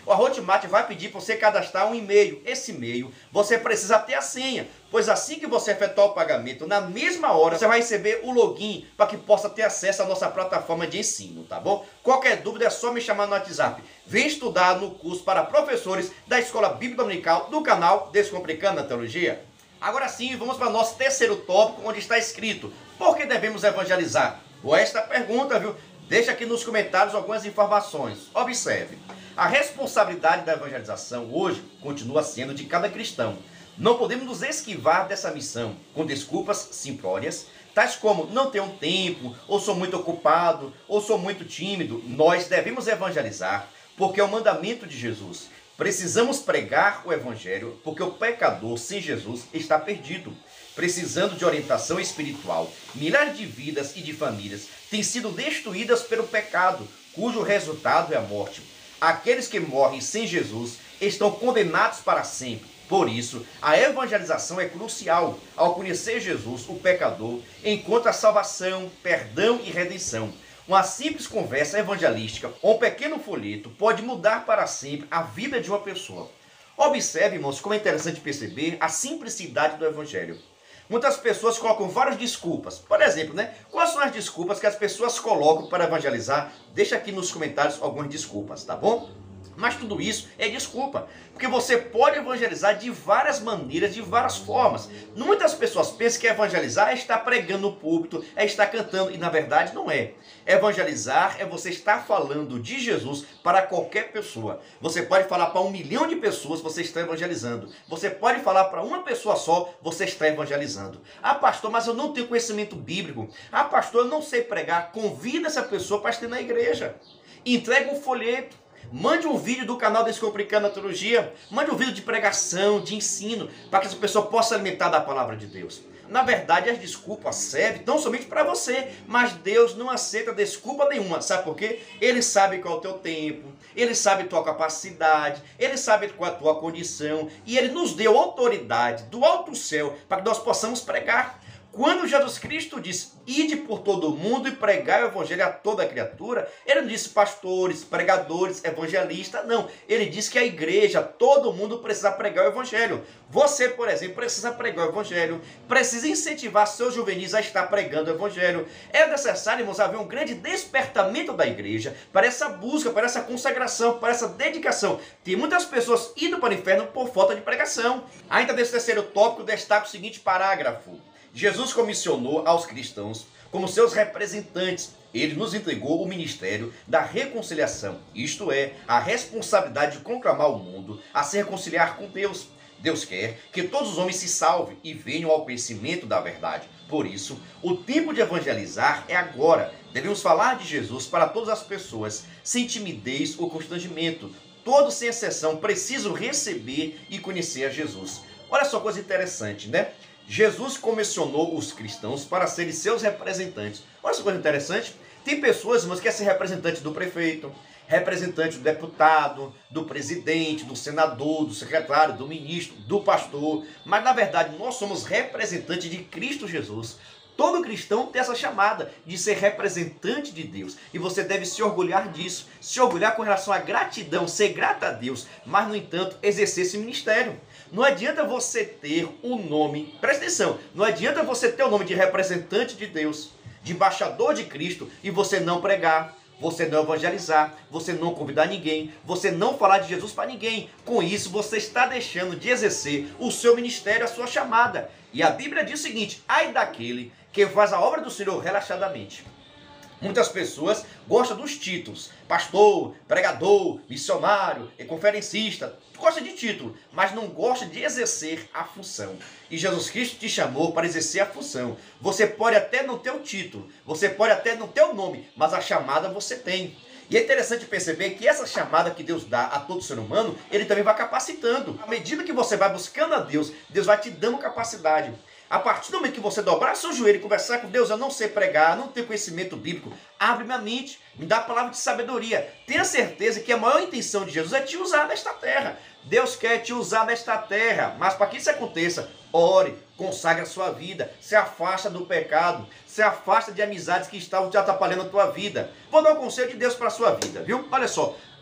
a Hotmart vai pedir para você cadastrar um e-mail. Esse e-mail você precisa ter a senha, pois assim que você efetuar o pagamento, na mesma hora você vai receber o login para que possa ter acesso à nossa plataforma de ensino, tá bom? Qualquer dúvida é só me chamar no WhatsApp. Vem estudar no curso para professores da Escola Bíblica Dominical do canal Descomplicando a Teologia. Agora sim, vamos para o nosso terceiro tópico, onde está escrito: por que devemos evangelizar? Boa esta pergunta, viu? Deixa aqui nos comentários algumas informações. Observe, a responsabilidade da evangelização hoje continua sendo de cada cristão. Não podemos nos esquivar dessa missão com desculpas simplórias, tais como não tenho tempo, ou sou muito ocupado, ou sou muito tímido. Nós devemos evangelizar porque é o mandamento de Jesus. Precisamos pregar o evangelho porque o pecador sem Jesus está perdido, precisando de orientação espiritual. Milhares de vidas e de famílias têm sido destruídas pelo pecado, cujo resultado é a morte. Aqueles que morrem sem Jesus estão condenados para sempre. Por isso, a evangelização é crucial. Ao conhecer Jesus, o pecador encontra salvação, perdão e redenção. Uma simples conversa evangelística ou um pequeno folheto pode mudar para sempre a vida de uma pessoa. Observe, irmãos, como é interessante perceber a simplicidade do evangelho. Muitas pessoas colocam várias desculpas. Por exemplo, quais são as desculpas que as pessoas colocam para evangelizar? Deixa aqui nos comentários algumas desculpas, tá bom? Mas tudo isso é desculpa, porque você pode evangelizar de várias maneiras, de várias formas. Muitas pessoas pensam que evangelizar é estar pregando no púlpito, é estar cantando, e na verdade não é. Evangelizar é você estar falando de Jesus para qualquer pessoa. Você pode falar para 1 milhão de pessoas, você está evangelizando. Você pode falar para uma pessoa só, você está evangelizando. Ah, pastor, mas eu não tenho conhecimento bíblico. Ah, pastor, eu não sei pregar. Convida essa pessoa para estar na igreja. Entrega um folheto. Mande um vídeo do canal Descomplicando a Teologia. Mande um vídeo de pregação, de ensino, para que essa pessoa possa alimentar da palavra de Deus. Na verdade, as desculpas servem não somente para você, mas Deus não aceita desculpa nenhuma. Sabe por quê? Ele sabe qual é o teu tempo, Ele sabe a tua capacidade, Ele sabe qual é a tua condição, e Ele nos deu autoridade do alto céu para que nós possamos pregar. Quando Jesus Cristo disse, ide por todo o mundo e pregai o evangelho a toda criatura, ele não disse pastores, pregadores, evangelistas, não. Ele disse que a igreja, todo mundo precisa pregar o evangelho. Você, por exemplo, precisa pregar o evangelho, precisa incentivar seus juvenis a estar pregando o evangelho. É necessário, irmãos, haver um grande despertamento da igreja para essa busca, para essa consagração, para essa dedicação. Tem muitas pessoas indo para o inferno por falta de pregação. Ainda nesse terceiro tópico, destaco o seguinte parágrafo. Jesus comissionou aos cristãos como seus representantes. Ele nos entregou o ministério da reconciliação, isto é, a responsabilidade de conclamar ao mundo a se reconciliar com Deus. Deus quer que todos os homens se salvem e venham ao conhecimento da verdade. Por isso, o tempo de evangelizar é agora. Devemos falar de Jesus para todas as pessoas, sem timidez ou constrangimento. Todos, sem exceção, precisam receber e conhecer a Jesus. Olha só coisa interessante, Jesus comissionou os cristãos para serem seus representantes. Olha essa coisa interessante. Tem pessoas, irmãos, que querem ser representante do prefeito, representante do deputado, do presidente, do senador, do secretário, do ministro, do pastor. Mas, na verdade, nós somos representantes de Cristo Jesus. Todo cristão tem essa chamada de ser representante de Deus. E você deve se orgulhar disso. Se orgulhar com relação à gratidão, ser grata a Deus. Mas, no entanto, exercer esse ministério. Não adianta você ter o nome, presta atenção, não adianta você ter o nome de representante de Deus, de embaixador de Cristo, e você não pregar, você não evangelizar, você não convidar ninguém, você não falar de Jesus para ninguém. Com isso, você está deixando de exercer o seu ministério, a sua chamada. E a Bíblia diz o seguinte, ai daquele que faz a obra do Senhor relaxadamente. Muitas pessoas gostam dos títulos, pastor, pregador, missionário, conferencista, gosta de título, mas não gosta de exercer a função. E Jesus Cristo te chamou para exercer a função. Você pode até não ter o título, você pode até não ter o nome, mas a chamada você tem. E é interessante perceber que essa chamada que Deus dá a todo ser humano, Ele também vai capacitando. À medida que você vai buscando a Deus, Deus vai te dando capacidade. A partir do momento que você dobrar seu joelho e conversar com Deus, eu não sei pregar, não tenho conhecimento bíblico, abre minha mente, me dá a palavra de sabedoria. Tenha certeza que a maior intenção de Jesus é te usar nesta terra. Deus quer te usar nesta terra, mas para que isso aconteça, ore, consagre a sua vida, se afasta do pecado, se afasta de amizades que estavam te atrapalhando a tua vida. Vou dar um conselho de Deus para a sua vida, viu? Olha só,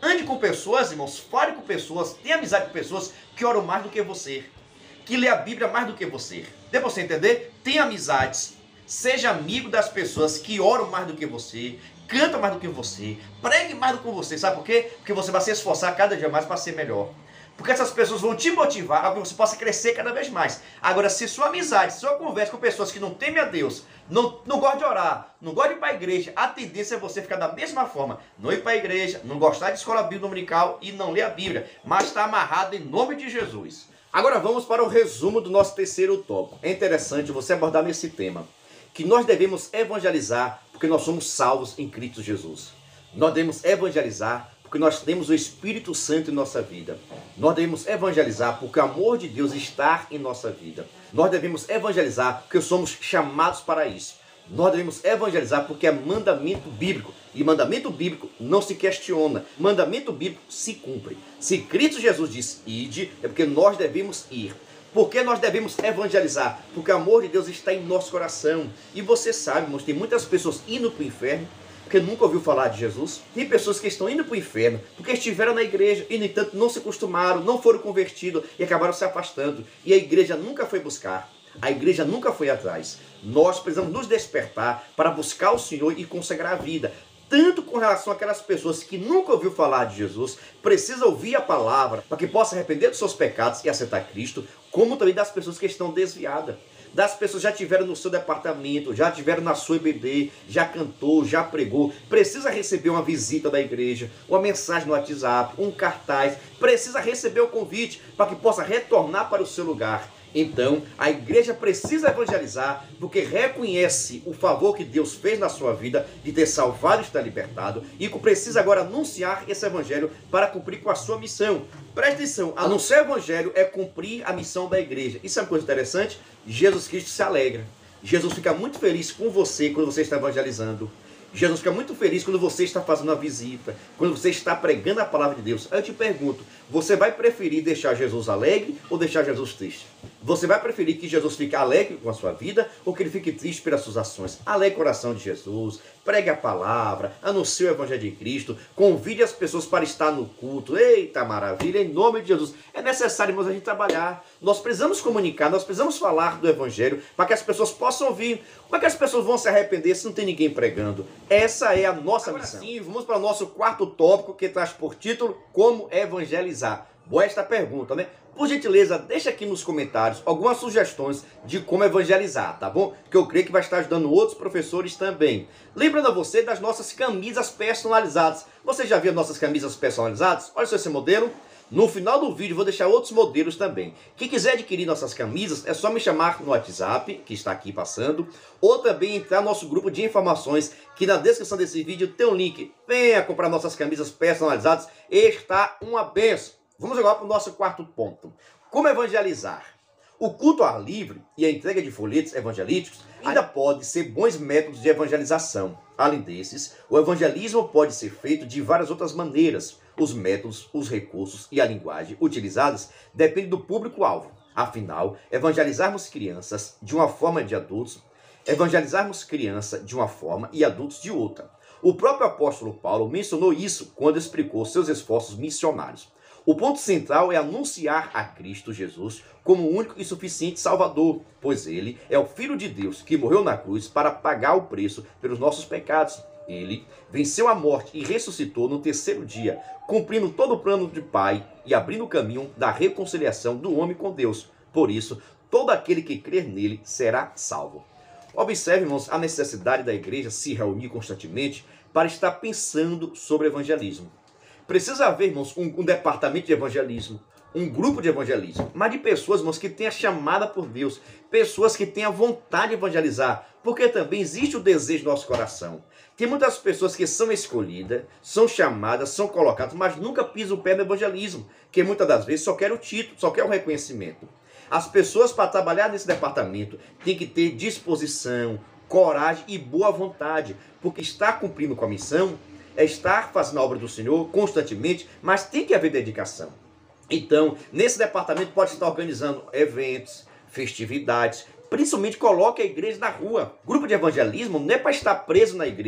Ande com pessoas, irmãos, fale com pessoas, tenha amizade com pessoas que oram mais do que você, que lê a Bíblia mais do que você. Dê pra você entender? Tenha amizades. Seja amigo das pessoas que oram mais do que você, canta mais do que você, pregue mais do que você. Sabe por quê? Porque você vai se esforçar cada dia mais para ser melhor. Porque essas pessoas vão te motivar para que você possa crescer cada vez mais. Agora, se sua amizade, sua conversa com pessoas que não temem a Deus, não gostam de orar, não gostam de ir para a igreja, a tendência é você ficar da mesma forma. Não ir para a igreja, não gostar de escola bíblica dominical e não ler a Bíblia. Mas está amarrado em nome de Jesus. Agora vamos para o resumo do nosso terceiro tópico. É interessante você abordar nesse tema que nós devemos evangelizar porque nós somos salvos em Cristo Jesus. Nós devemos evangelizar porque nós temos o Espírito Santo em nossa vida. Nós devemos evangelizar porque o amor de Deus está em nossa vida. Nós devemos evangelizar porque somos chamados para isso. Nós devemos evangelizar porque é mandamento bíblico. E mandamento bíblico não se questiona. Mandamento bíblico se cumpre. Se Cristo Jesus disse ide, é porque nós devemos ir. Por que nós devemos evangelizar? Porque o amor de Deus está em nosso coração. E você sabe, irmãos, tem muitas pessoas indo para o inferno porque nunca ouviu falar de Jesus. Tem pessoas que estão indo para o inferno porque estiveram na igreja e, no entanto, não se acostumaram, não foram convertidos e acabaram se afastando. E a igreja nunca foi buscar. A igreja nunca foi atrás. Nós precisamos nos despertar para buscar o Senhor e consagrar a vida. Tanto com relação àquelas pessoas que nunca ouviu falar de Jesus, precisa ouvir a palavra para que possa arrepender dos seus pecados e aceitar Cristo, como também das pessoas que estão desviadas. Das pessoas que já tiveram no seu departamento, já tiveram na sua EBD, já cantou, já pregou, precisa receber uma visita da igreja, uma mensagem no WhatsApp, um cartaz, precisa receber o convite para que possa retornar para o seu lugar. Então, a igreja precisa evangelizar porque reconhece o favor que Deus fez na sua vida de ter salvado e estar libertado e precisa agora anunciar esse evangelho para cumprir com a sua missão. Preste atenção, anunciar o evangelho é cumprir a missão da igreja. Isso é uma coisa interessante? Jesus Cristo se alegra. Jesus fica muito feliz com você quando você está evangelizando. Jesus fica muito feliz quando você está fazendo uma visita, quando você está pregando a palavra de Deus. Aí eu te pergunto, você vai preferir deixar Jesus alegre ou deixar Jesus triste? Você vai preferir que Jesus fique alegre com a sua vida ou que ele fique triste pelas suas ações? Alegre o coração de Jesus, pregue a palavra, anuncie o evangelho de Cristo, convide as pessoas para estar no culto. Eita maravilha, em nome de Jesus. É necessário, irmãos, a gente trabalhar. Nós precisamos comunicar, nós precisamos falar do evangelho para que as pessoas possam ouvir. Como é que as pessoas vão se arrepender se não tem ninguém pregando? Essa é a nossa missão. Sim, vamos para o nosso quarto tópico que traz por título Como Evangelizar. Boa esta pergunta, né? Por gentileza, deixa aqui nos comentários algumas sugestões de como evangelizar, tá bom? Que eu creio que vai estar ajudando outros professores também. Lembrando a você das nossas camisas personalizadas. Você já viu nossas camisas personalizadas? Olha só esse modelo. No final do vídeo vou deixar outros modelos também. Quem quiser adquirir nossas camisas é só me chamar no WhatsApp, que está aqui passando, ou também entrar no nosso grupo de informações, que na descrição desse vídeo tem um link. Venha comprar nossas camisas personalizadas, está uma benção. Vamos agora para o nosso quarto ponto. Como evangelizar? O culto ao ar livre e a entrega de folhetos evangelísticos ainda pode ser bons métodos de evangelização. Além desses, o evangelismo pode ser feito de várias outras maneiras. Os métodos, os recursos e a linguagem utilizados dependem do público-alvo. Afinal, evangelizarmos crianças de uma forma de adultos, evangelizarmos criança de uma forma e adultos de outra. O próprio apóstolo Paulo mencionou isso quando explicou seus esforços missionários. O ponto central é anunciar a Cristo Jesus como o único e suficiente Salvador, pois ele é o Filho de Deus que morreu na cruz para pagar o preço pelos nossos pecados. Ele venceu a morte e ressuscitou no terceiro dia, cumprindo todo o plano do Pai e abrindo o caminho da reconciliação do homem com Deus. Por isso, todo aquele que crer nele será salvo. Observe, irmãos, a necessidade da igreja se reunir constantemente para estar pensando sobre evangelismo. Precisa haver, irmãos, um departamento de evangelismo, um grupo de evangelismo, mas de pessoas, irmãos, que tenham chamada por Deus, pessoas que tenham vontade de evangelizar, porque também existe o desejo no nosso coração. Tem muitas pessoas que são escolhidas, são chamadas, são colocadas, mas nunca pisam o pé no evangelismo, que muitas das vezes só quer o título, só quer o reconhecimento. As pessoas, para trabalhar nesse departamento, têm que ter disposição, coragem e boa vontade, porque estar cumprindo com a missão é estar fazendo a obra do Senhor constantemente, mas tem que haver dedicação. Então, nesse departamento pode estar organizando eventos, festividades, principalmente coloque a igreja na rua. Grupo de evangelismo não é para estar preso na igreja,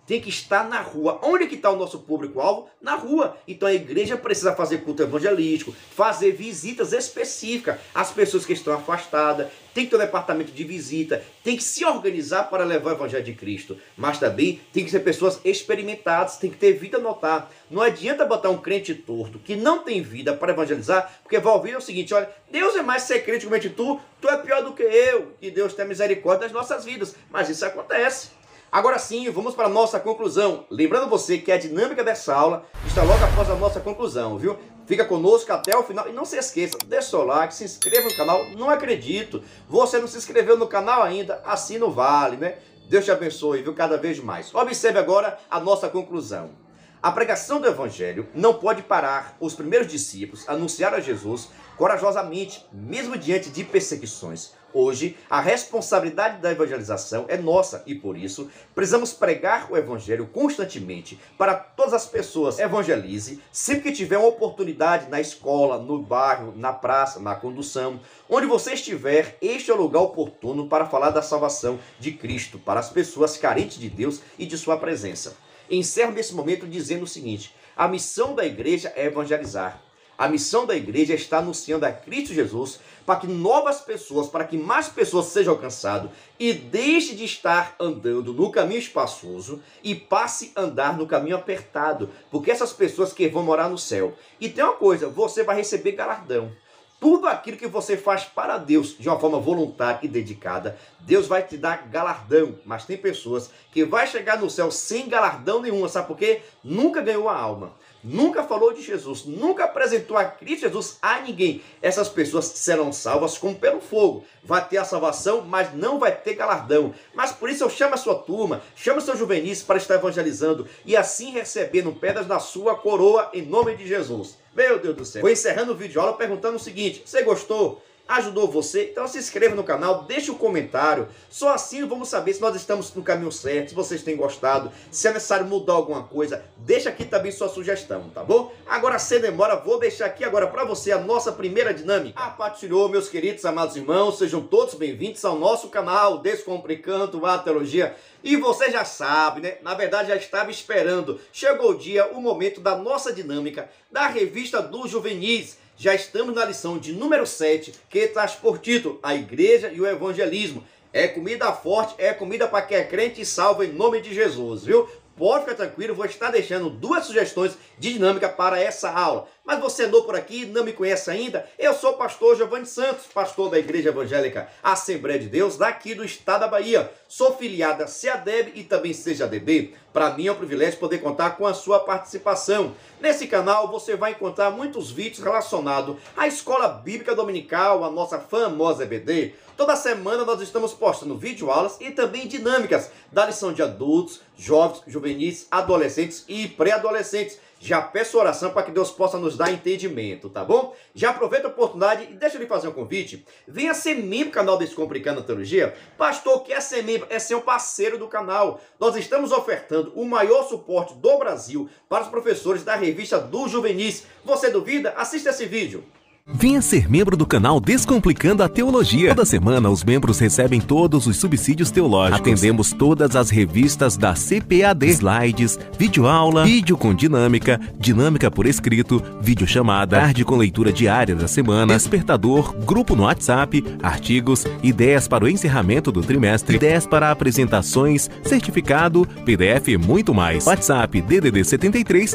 tem que estar na rua. Onde que está o nosso público-alvo? Na rua. Então a igreja precisa fazer culto evangelístico, fazer visitas específicas às pessoas que estão afastadas, tem que ter um departamento de visita, tem que se organizar para levar o evangelho de Cristo. Mas também tem que ser pessoas experimentadas, tem que ter vida a notar. Não adianta botar um crente torto, que não tem vida para evangelizar, porque vai ouvir o seguinte: olha, Deus é mais ser crente que tu é pior do que eu, que Deus tem misericórdia das nossas vidas. Mas isso acontece. Agora sim, vamos para a nossa conclusão. Lembrando você que a dinâmica dessa aula está logo após a nossa conclusão, viu? Fica conosco até o final e não se esqueça, deixa o like, se inscreva no canal. Não acredito, você não se inscreveu no canal ainda, assim não vale, né? Deus te abençoe, viu? Cada vez mais. Observe agora a nossa conclusão. A pregação do Evangelho não pode parar. Os primeiros discípulos anunciaram a Jesus corajosamente, mesmo diante de perseguições. Hoje, a responsabilidade da evangelização é nossa e, por isso, precisamos pregar o Evangelho constantemente para todas as pessoas. Evangelize sempre que tiver uma oportunidade na escola, no bairro, na praça, na condução. Onde você estiver, este é o lugar oportuno para falar da salvação de Cristo para as pessoas carentes de Deus e de sua presença. Encerro nesse momento dizendo o seguinte: a missão da igreja é evangelizar. A missão da igreja está anunciando a Cristo Jesus para que novas pessoas, para que mais pessoas sejam alcançadas e deixe de estar andando no caminho espaçoso e passe a andar no caminho apertado, porque essas pessoas que vão morar no céu. E tem uma coisa, você vai receber galardão. Tudo aquilo que você faz para Deus de uma forma voluntária e dedicada, Deus vai te dar galardão. Mas tem pessoas que vai chegar no céu sem galardão nenhum, sabe por quê? Nunca ganhou a alma, nunca falou de Jesus, nunca apresentou a Cristo Jesus a ninguém. Essas pessoas serão salvas como pelo fogo. Vai ter a salvação, mas não vai ter galardão. Mas por isso eu chamo a sua turma, chamo os seus juvenis para estar evangelizando e assim recebendo pedras na sua coroa em nome de Jesus. Meu Deus do céu. Vou encerrando o vídeo aula perguntando o seguinte: você gostou? Ajudou você? Então se inscreva no canal, deixe um comentário. Só assim vamos saber se nós estamos no caminho certo, se vocês têm gostado, se é necessário mudar alguma coisa. Deixa aqui também sua sugestão, tá bom? Agora, sem demora, vou deixar aqui agora para você a nossa primeira dinâmica. A paz do Senhor, meus queridos amados irmãos, sejam todos bem-vindos ao nosso canal Descomplicando a Teologia. E você já sabe, né? Na verdade já estava esperando. Chegou o dia, o momento da nossa dinâmica da revista dos juvenis. Já estamos na lição de número 7, que traz por título A Igreja e o Evangelismo. É comida forte, é comida para quem é crente e salvo em nome de Jesus, viu? Pode ficar tranquilo, vou estar deixando 2 sugestões de dinâmica para essa aula. Mas você é novo por aqui, não me conhece ainda? Eu sou o pastor Giovanni Santos, pastor da Igreja Evangélica Assembleia de Deus, daqui do estado da Bahia. Sou filiado a CEADEB e também CEJADB. Para mim é um privilégio poder contar com a sua participação. Nesse canal você vai encontrar muitos vídeos relacionados à Escola Bíblica Dominical, a nossa famosa EBD. Toda semana nós estamos postando videoaulas e também dinâmicas da lição de adultos, jovens, juvenis, adolescentes e pré-adolescentes. Já peço oração para que Deus possa nos dar entendimento, tá bom? Já aproveita a oportunidade e deixa eu lhe fazer um convite. Venha ser membro do canal Descomplicando a Teologia. Pastor, quer ser membro? É ser um parceiro do canal. Nós estamos ofertando o maior suporte do Brasil para os professores da revista dos juvenis. Você duvida? Assista esse vídeo. Venha ser membro do canal Descomplicando a Teologia. Toda semana os membros recebem todos os subsídios teológicos. Atendemos todas as revistas da CPAD, slides, videoaula, vídeo com dinâmica, dinâmica por escrito, videochamada, tarde com leitura diária da semana, despertador, grupo no WhatsApp, artigos, ideias para o encerramento do trimestre, ideias para apresentações, certificado, PDF e muito mais. WhatsApp DDD 73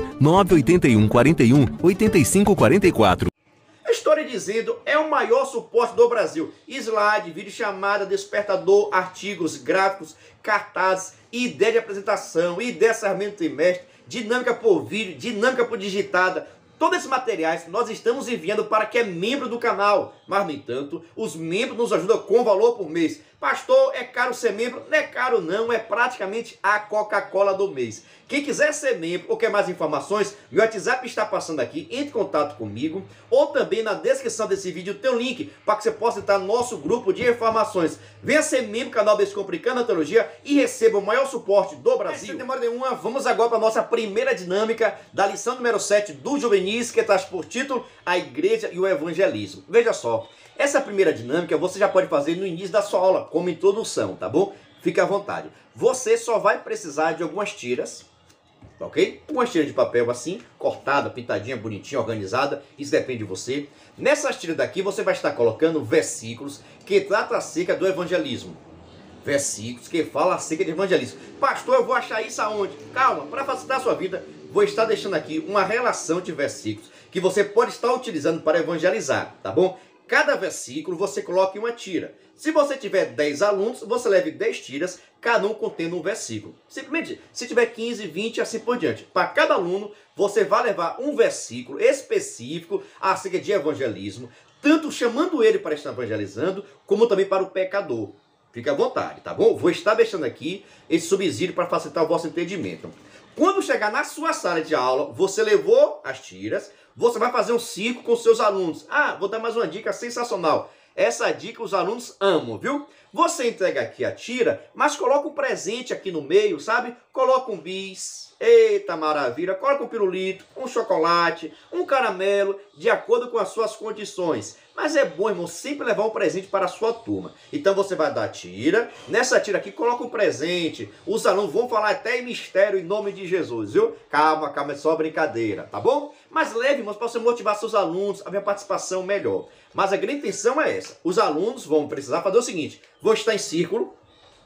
981 41 85 44. História dizendo, é o maior suporte do Brasil. Slide, videochamada, despertador, artigos, gráficos, cartazes, ideia de apresentação, ideia de encerramento do trimestre, dinâmica por vídeo, dinâmica por digitada. Todos esses materiais nós estamos enviando para quem é membro do canal. Mas, no entanto, os membros nos ajudam com valor por mês. Pastor, é caro ser membro? Não é caro não, é praticamente a Coca-Cola do mês. Quem quiser ser membro ou quer mais informações, meu WhatsApp está passando aqui, entre em contato comigo. Ou também na descrição desse vídeo tem um link para que você possa entrar no nosso grupo de informações. Venha ser membro do canal Descomplicando a Teologia e receba o maior suporte do Brasil. Sem demora nenhuma, vamos agora para a nossa primeira dinâmica da lição número 7 do Juvenis, que traz por título A Igreja e o Evangelismo. Veja só. Essa primeira dinâmica você já pode fazer no início da sua aula, como introdução, tá bom? Fique à vontade. Você só vai precisar de algumas tiras, ok? Uma tira de papel assim, cortada, pintadinha, bonitinha, organizada, isso depende de você. Nessas tiras daqui você vai estar colocando versículos que tratam acerca do evangelismo. Versículos que falam acerca de evangelismo. Pastor, eu vou achar isso aonde? Calma, para facilitar a sua vida, vou estar deixando aqui uma relação de versículos que você pode estar utilizando para evangelizar, tá bom? Cada versículo você coloca em uma tira. Se você tiver 10 alunos, você leve 10 tiras, cada um contendo um versículo. Simplesmente, se tiver 15, 20 e assim por diante. Para cada aluno, você vai levar um versículo específico acerca de evangelismo, tanto chamando ele para estar evangelizando, como também para o pecador. Fique à vontade, tá bom? Vou estar deixando aqui esse subsídio para facilitar o vosso entendimento. Quando chegar na sua sala de aula, você levou as tiras, você vai fazer um círculo com seus alunos. Ah, vou dar mais uma dica sensacional. Essa dica os alunos amam, viu? Você entrega aqui a tira, mas coloca um presente aqui no meio, sabe? Coloca um bis, eita maravilha, coloca um pirulito, um chocolate, um caramelo, de acordo com as suas condições. Mas é bom, irmão, sempre levar um presente para a sua turma. Então você vai dar a tira, nessa tira aqui coloca um presente. Os alunos vão falar até em mistério em nome de Jesus, viu? Calma, calma, é só brincadeira, tá bom? Mas leve, irmãos, para você motivar seus alunos a ver a participação melhor. Mas a grande intenção é essa. Os alunos vão precisar fazer o seguinte: vou estar em círculo,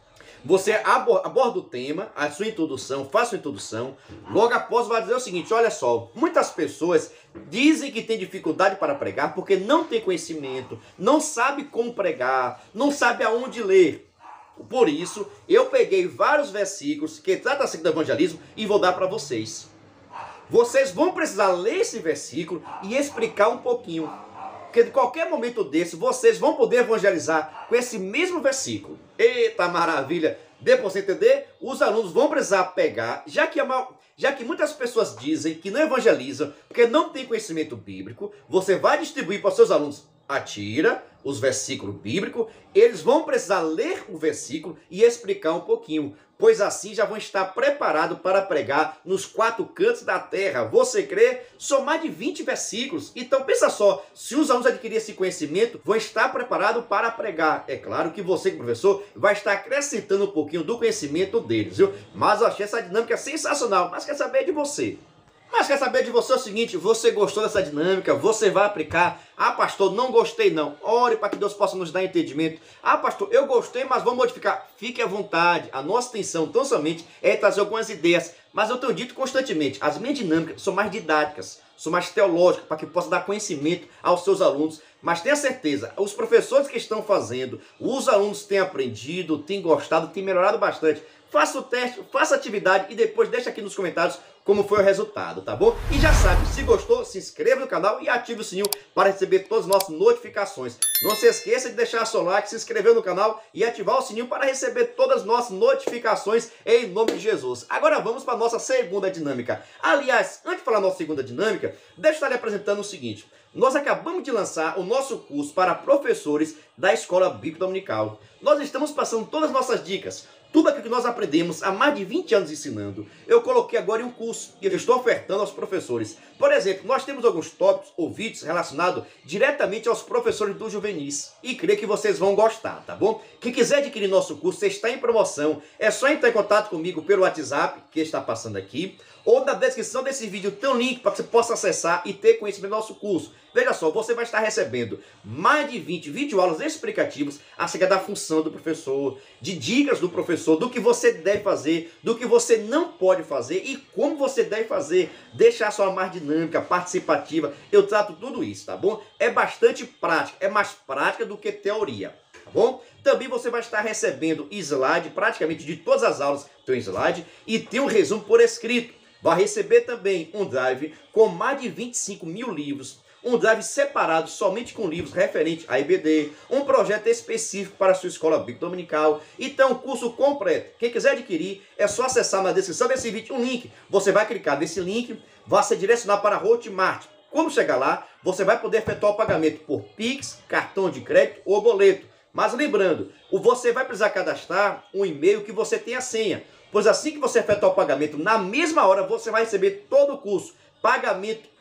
você aborda o tema, a sua introdução, faça a introdução. Logo após vai dizer o seguinte: olha só, muitas pessoas dizem que têm dificuldade para pregar porque não tem conhecimento, não sabe como pregar, não sabe aonde ler. Por isso, eu peguei vários versículos que tratam acerca do evangelismo e vou dar para vocês. Vocês vão precisar ler esse versículo e explicar um pouquinho. Porque de qualquer momento desse, vocês vão poder evangelizar com esse mesmo versículo. Eita maravilha! Dê para você entender? Os alunos vão precisar pegar, já que muitas pessoas dizem que não evangelizam porque não tem conhecimento bíblico, você vai distribuir para os seus alunos a tira, os versículos bíblicos, eles vão precisar ler o versículo e explicar um pouquinho, pois assim já vão estar preparados para pregar nos 4 cantos da terra. Você crê? São mais de 20 versículos. Então pensa só, se os alunos adquirirem esse conhecimento, vão estar preparados para pregar. É claro que você, professor, vai estar acrescentando um pouquinho do conhecimento deles, viu? Mas eu achei essa dinâmica sensacional, mas quer saber de você. Mas quer saber de você o seguinte: você gostou dessa dinâmica? Você vai aplicar? Ah, pastor, não gostei não. Ore para que Deus possa nos dar entendimento. Ah, pastor, eu gostei, mas vamos modificar. Fique à vontade. A nossa intenção tão somente é trazer algumas ideias. Mas eu tenho dito constantemente, as minhas dinâmicas são mais didáticas, são mais teológicas, para que possa dar conhecimento aos seus alunos. Mas tenha certeza, os professores que estão fazendo, os alunos têm aprendido, têm gostado, têm melhorado bastante. Faça o teste, faça a atividade e depois deixa aqui nos comentários como foi o resultado, tá bom? E já sabe, se gostou, se inscreva no canal e ative o sininho para receber todas as nossas notificações. Não se esqueça de deixar seu like, se inscrever no canal e ativar o sininho para receber todas as nossas notificações em nome de Jesus. Agora vamos para a nossa segunda dinâmica. Aliás, antes de falar da nossa segunda dinâmica, deixa eu estar lhe apresentando o seguinte. Nós acabamos de lançar o nosso curso para professores da Escola Bíblica Dominical. Nós estamos passando todas as nossas dicas, tudo aquilo que nós aprendemos há mais de 20 anos ensinando. Eu coloquei agora em um curso e eu estou ofertando aos professores. Por exemplo, nós temos alguns tópicos ou vídeos relacionados diretamente aos professores do juvenis. E creio que vocês vão gostar, tá bom? Quem quiser adquirir nosso curso, está em promoção. É só entrar em contato comigo pelo WhatsApp, que está passando aqui. Ou na descrição desse vídeo tem um link para que você possa acessar e ter conhecimento do nosso curso. Veja só, você vai estar recebendo mais de 20 videoaulas explicativas acerca da função do professor, de dicas do professor, do que você deve fazer, do que você não pode fazer e como você deve fazer, deixar a sua mais dinâmica, participativa. Eu trato tudo isso, tá bom? É bastante prática, é mais prática do que teoria, tá bom? Também você vai estar recebendo slide, praticamente de todas as aulas tem um slide e tem um resumo por escrito. Vai receber também um drive com mais de 25 mil livros, um drive separado somente com livros referentes à EBD, um projeto específico para a sua escola bíblica dominical. Então, curso completo. Quem quiser adquirir, é só acessar na descrição desse vídeo um link. Você vai clicar nesse link, vai ser direcionado para a Hotmart. Quando chegar lá, você vai poder efetuar o pagamento por Pix, cartão de crédito ou boleto. Mas lembrando, você vai precisar cadastrar um e-mail que você tenha a senha. Pois assim que você efetuar o pagamento, na mesma hora você vai receber todo o curso. Pagamento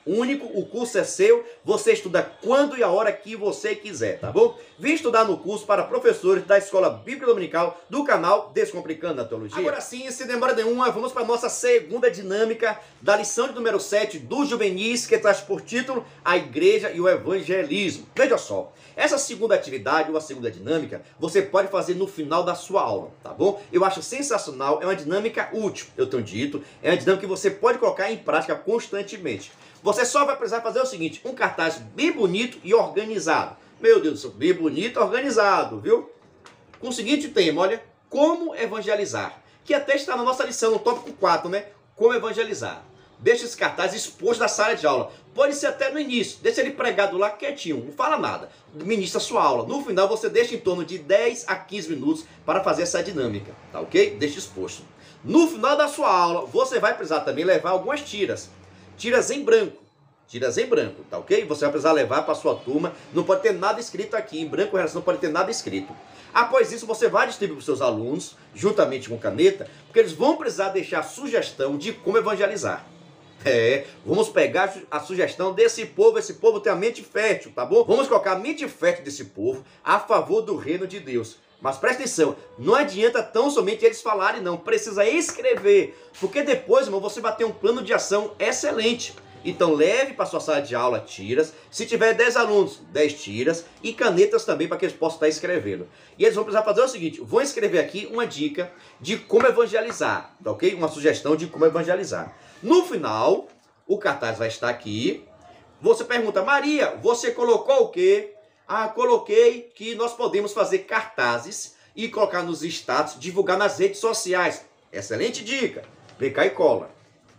único, o curso é seu, você estuda quando e a hora que você quiser, tá bom? Vem estudar no curso para professores da Escola Bíblica Dominical do canal Descomplicando a Teologia. Agora sim, sem demora nenhuma, vamos para a nossa segunda dinâmica da lição de número 7 do Juvenis, que traz por título A Igreja e o Evangelismo. Veja só, essa segunda atividade, ou a segunda dinâmica, você pode fazer no final da sua aula, tá bom? Eu acho sensacional, é uma dinâmica útil, eu tenho dito, é uma dinâmica que você pode colocar em prática constantemente. Você só vai precisar fazer o seguinte, um cartaz bem bonito e organizado. Meu Deus do céu, bem bonito e organizado, viu? Com o seguinte tema, olha, como evangelizar. Que até está na nossa lição, no tópico 4, né? Como evangelizar. Deixa esse cartaz exposto na sala de aula. Pode ser até no início, deixa ele pregado lá quietinho, não fala nada. Ministra a sua aula. No final você deixa em torno de 10 a 15 minutos para fazer essa dinâmica, tá ok? Deixa exposto. No final da sua aula, você vai precisar também levar algumas tiras. Tiras em branco, tá ok? Você vai precisar levar para a sua turma, não pode ter nada escrito aqui, em branco não pode ter nada escrito. Após isso, você vai distribuir para os seus alunos, juntamente com caneta, porque eles vão precisar deixar sugestão de como evangelizar. Vamos pegar a sugestão desse povo, esse povo tem a mente fértil, tá bom? Vamos colocar a mente fértil desse povo a favor do reino de Deus. Mas presta atenção, não adianta tão somente eles falarem não, precisa escrever, porque depois, irmão, você vai ter um plano de ação excelente. Então leve para sua sala de aula tiras, se tiver 10 alunos, 10 tiras e canetas também para que eles possam estar escrevendo. E eles vão precisar fazer o seguinte, vou escrever aqui uma dica de como evangelizar, tá ok? Uma sugestão de como evangelizar. No final, o cartaz vai estar aqui, você pergunta, Maria, você colocou o quê? Ah, coloquei que nós podemos fazer cartazes e colocar nos status, divulgar nas redes sociais. Excelente dica. Vem cá e cola.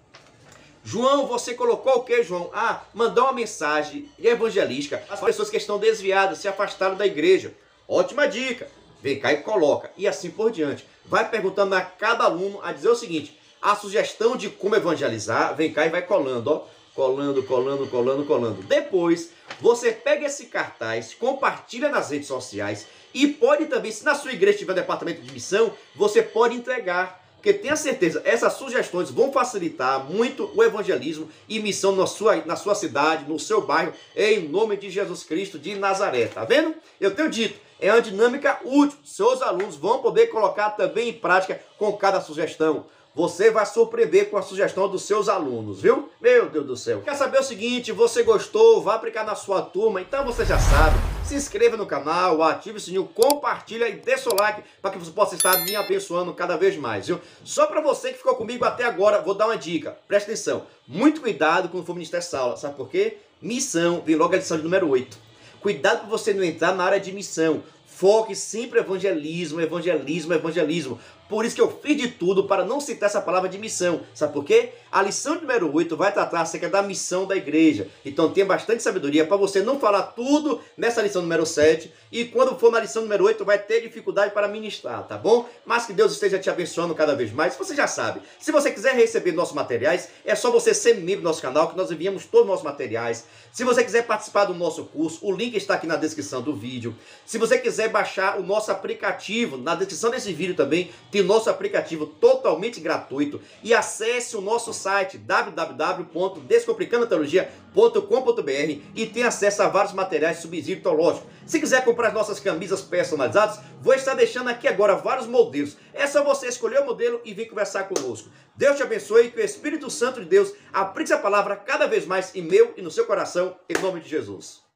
João, você colocou o que, João? Ah, mandou uma mensagem evangelística às pessoas que estão desviadas, se afastaram da igreja. Ótima dica. Vem cá e coloca. E assim por diante. Vai perguntando a cada aluno a dizer o seguinte, a sugestão de como evangelizar, vem cá e vai colando, ó. Colando, colando, colando, colando. Depois, você pega esse cartaz, compartilha nas redes sociais e pode também, se na sua igreja tiver departamento de missão, você pode entregar. Porque tenha certeza, essas sugestões vão facilitar muito o evangelismo e missão na sua cidade, no seu bairro, em nome de Jesus Cristo de Nazaré. Tá vendo? Eu tenho dito, é uma dinâmica útil. Seus alunos vão poder colocar também em prática com cada sugestão. Você vai surpreender com a sugestão dos seus alunos, viu? Meu Deus do céu. Quer saber o seguinte? Você gostou? Vai aplicar na sua turma? Então você já sabe. Se inscreva no canal, ative o sininho, compartilha e dê seu like para que você possa estar me abençoando cada vez mais, viu? Só para você que ficou comigo até agora, vou dar uma dica. Presta atenção. Muito cuidado quando for ministrar essa aula. Sabe por quê? Missão. Vem logo a lição de número 8. Cuidado para você não entrar na área de missão. Foque sempre evangelismo, evangelismo, evangelismo. Por isso que eu fiz de tudo para não citar essa palavra de missão. Sabe por quê? A lição número 8 vai tratar acerca da missão da igreja. Então tenha bastante sabedoria para você não falar tudo nessa lição número 7. E quando for na lição número 8 vai ter dificuldade para ministrar, tá bom? Mas que Deus esteja te abençoando cada vez mais. Você já sabe. Se você quiser receber nossos materiais, é só você ser membro do nosso canal que nós enviamos todos os nossos materiais. Se você quiser participar do nosso curso, o link está aqui na descrição do vídeo. Se você quiser baixar o nosso aplicativo, na descrição desse vídeo também tem o nosso aplicativo totalmente gratuito. E acesse o nosso site www.descomplicandoteologia.com.br e tem acesso a vários materiais de subsídio teológico. Se quiser comprar as nossas camisas personalizadas, vou estar deixando aqui agora vários modelos. É só você escolher o modelo e vir conversar conosco. Deus te abençoe e que o Espírito Santo de Deus aplique essa palavra cada vez mais em meu e no seu coração, em nome de Jesus.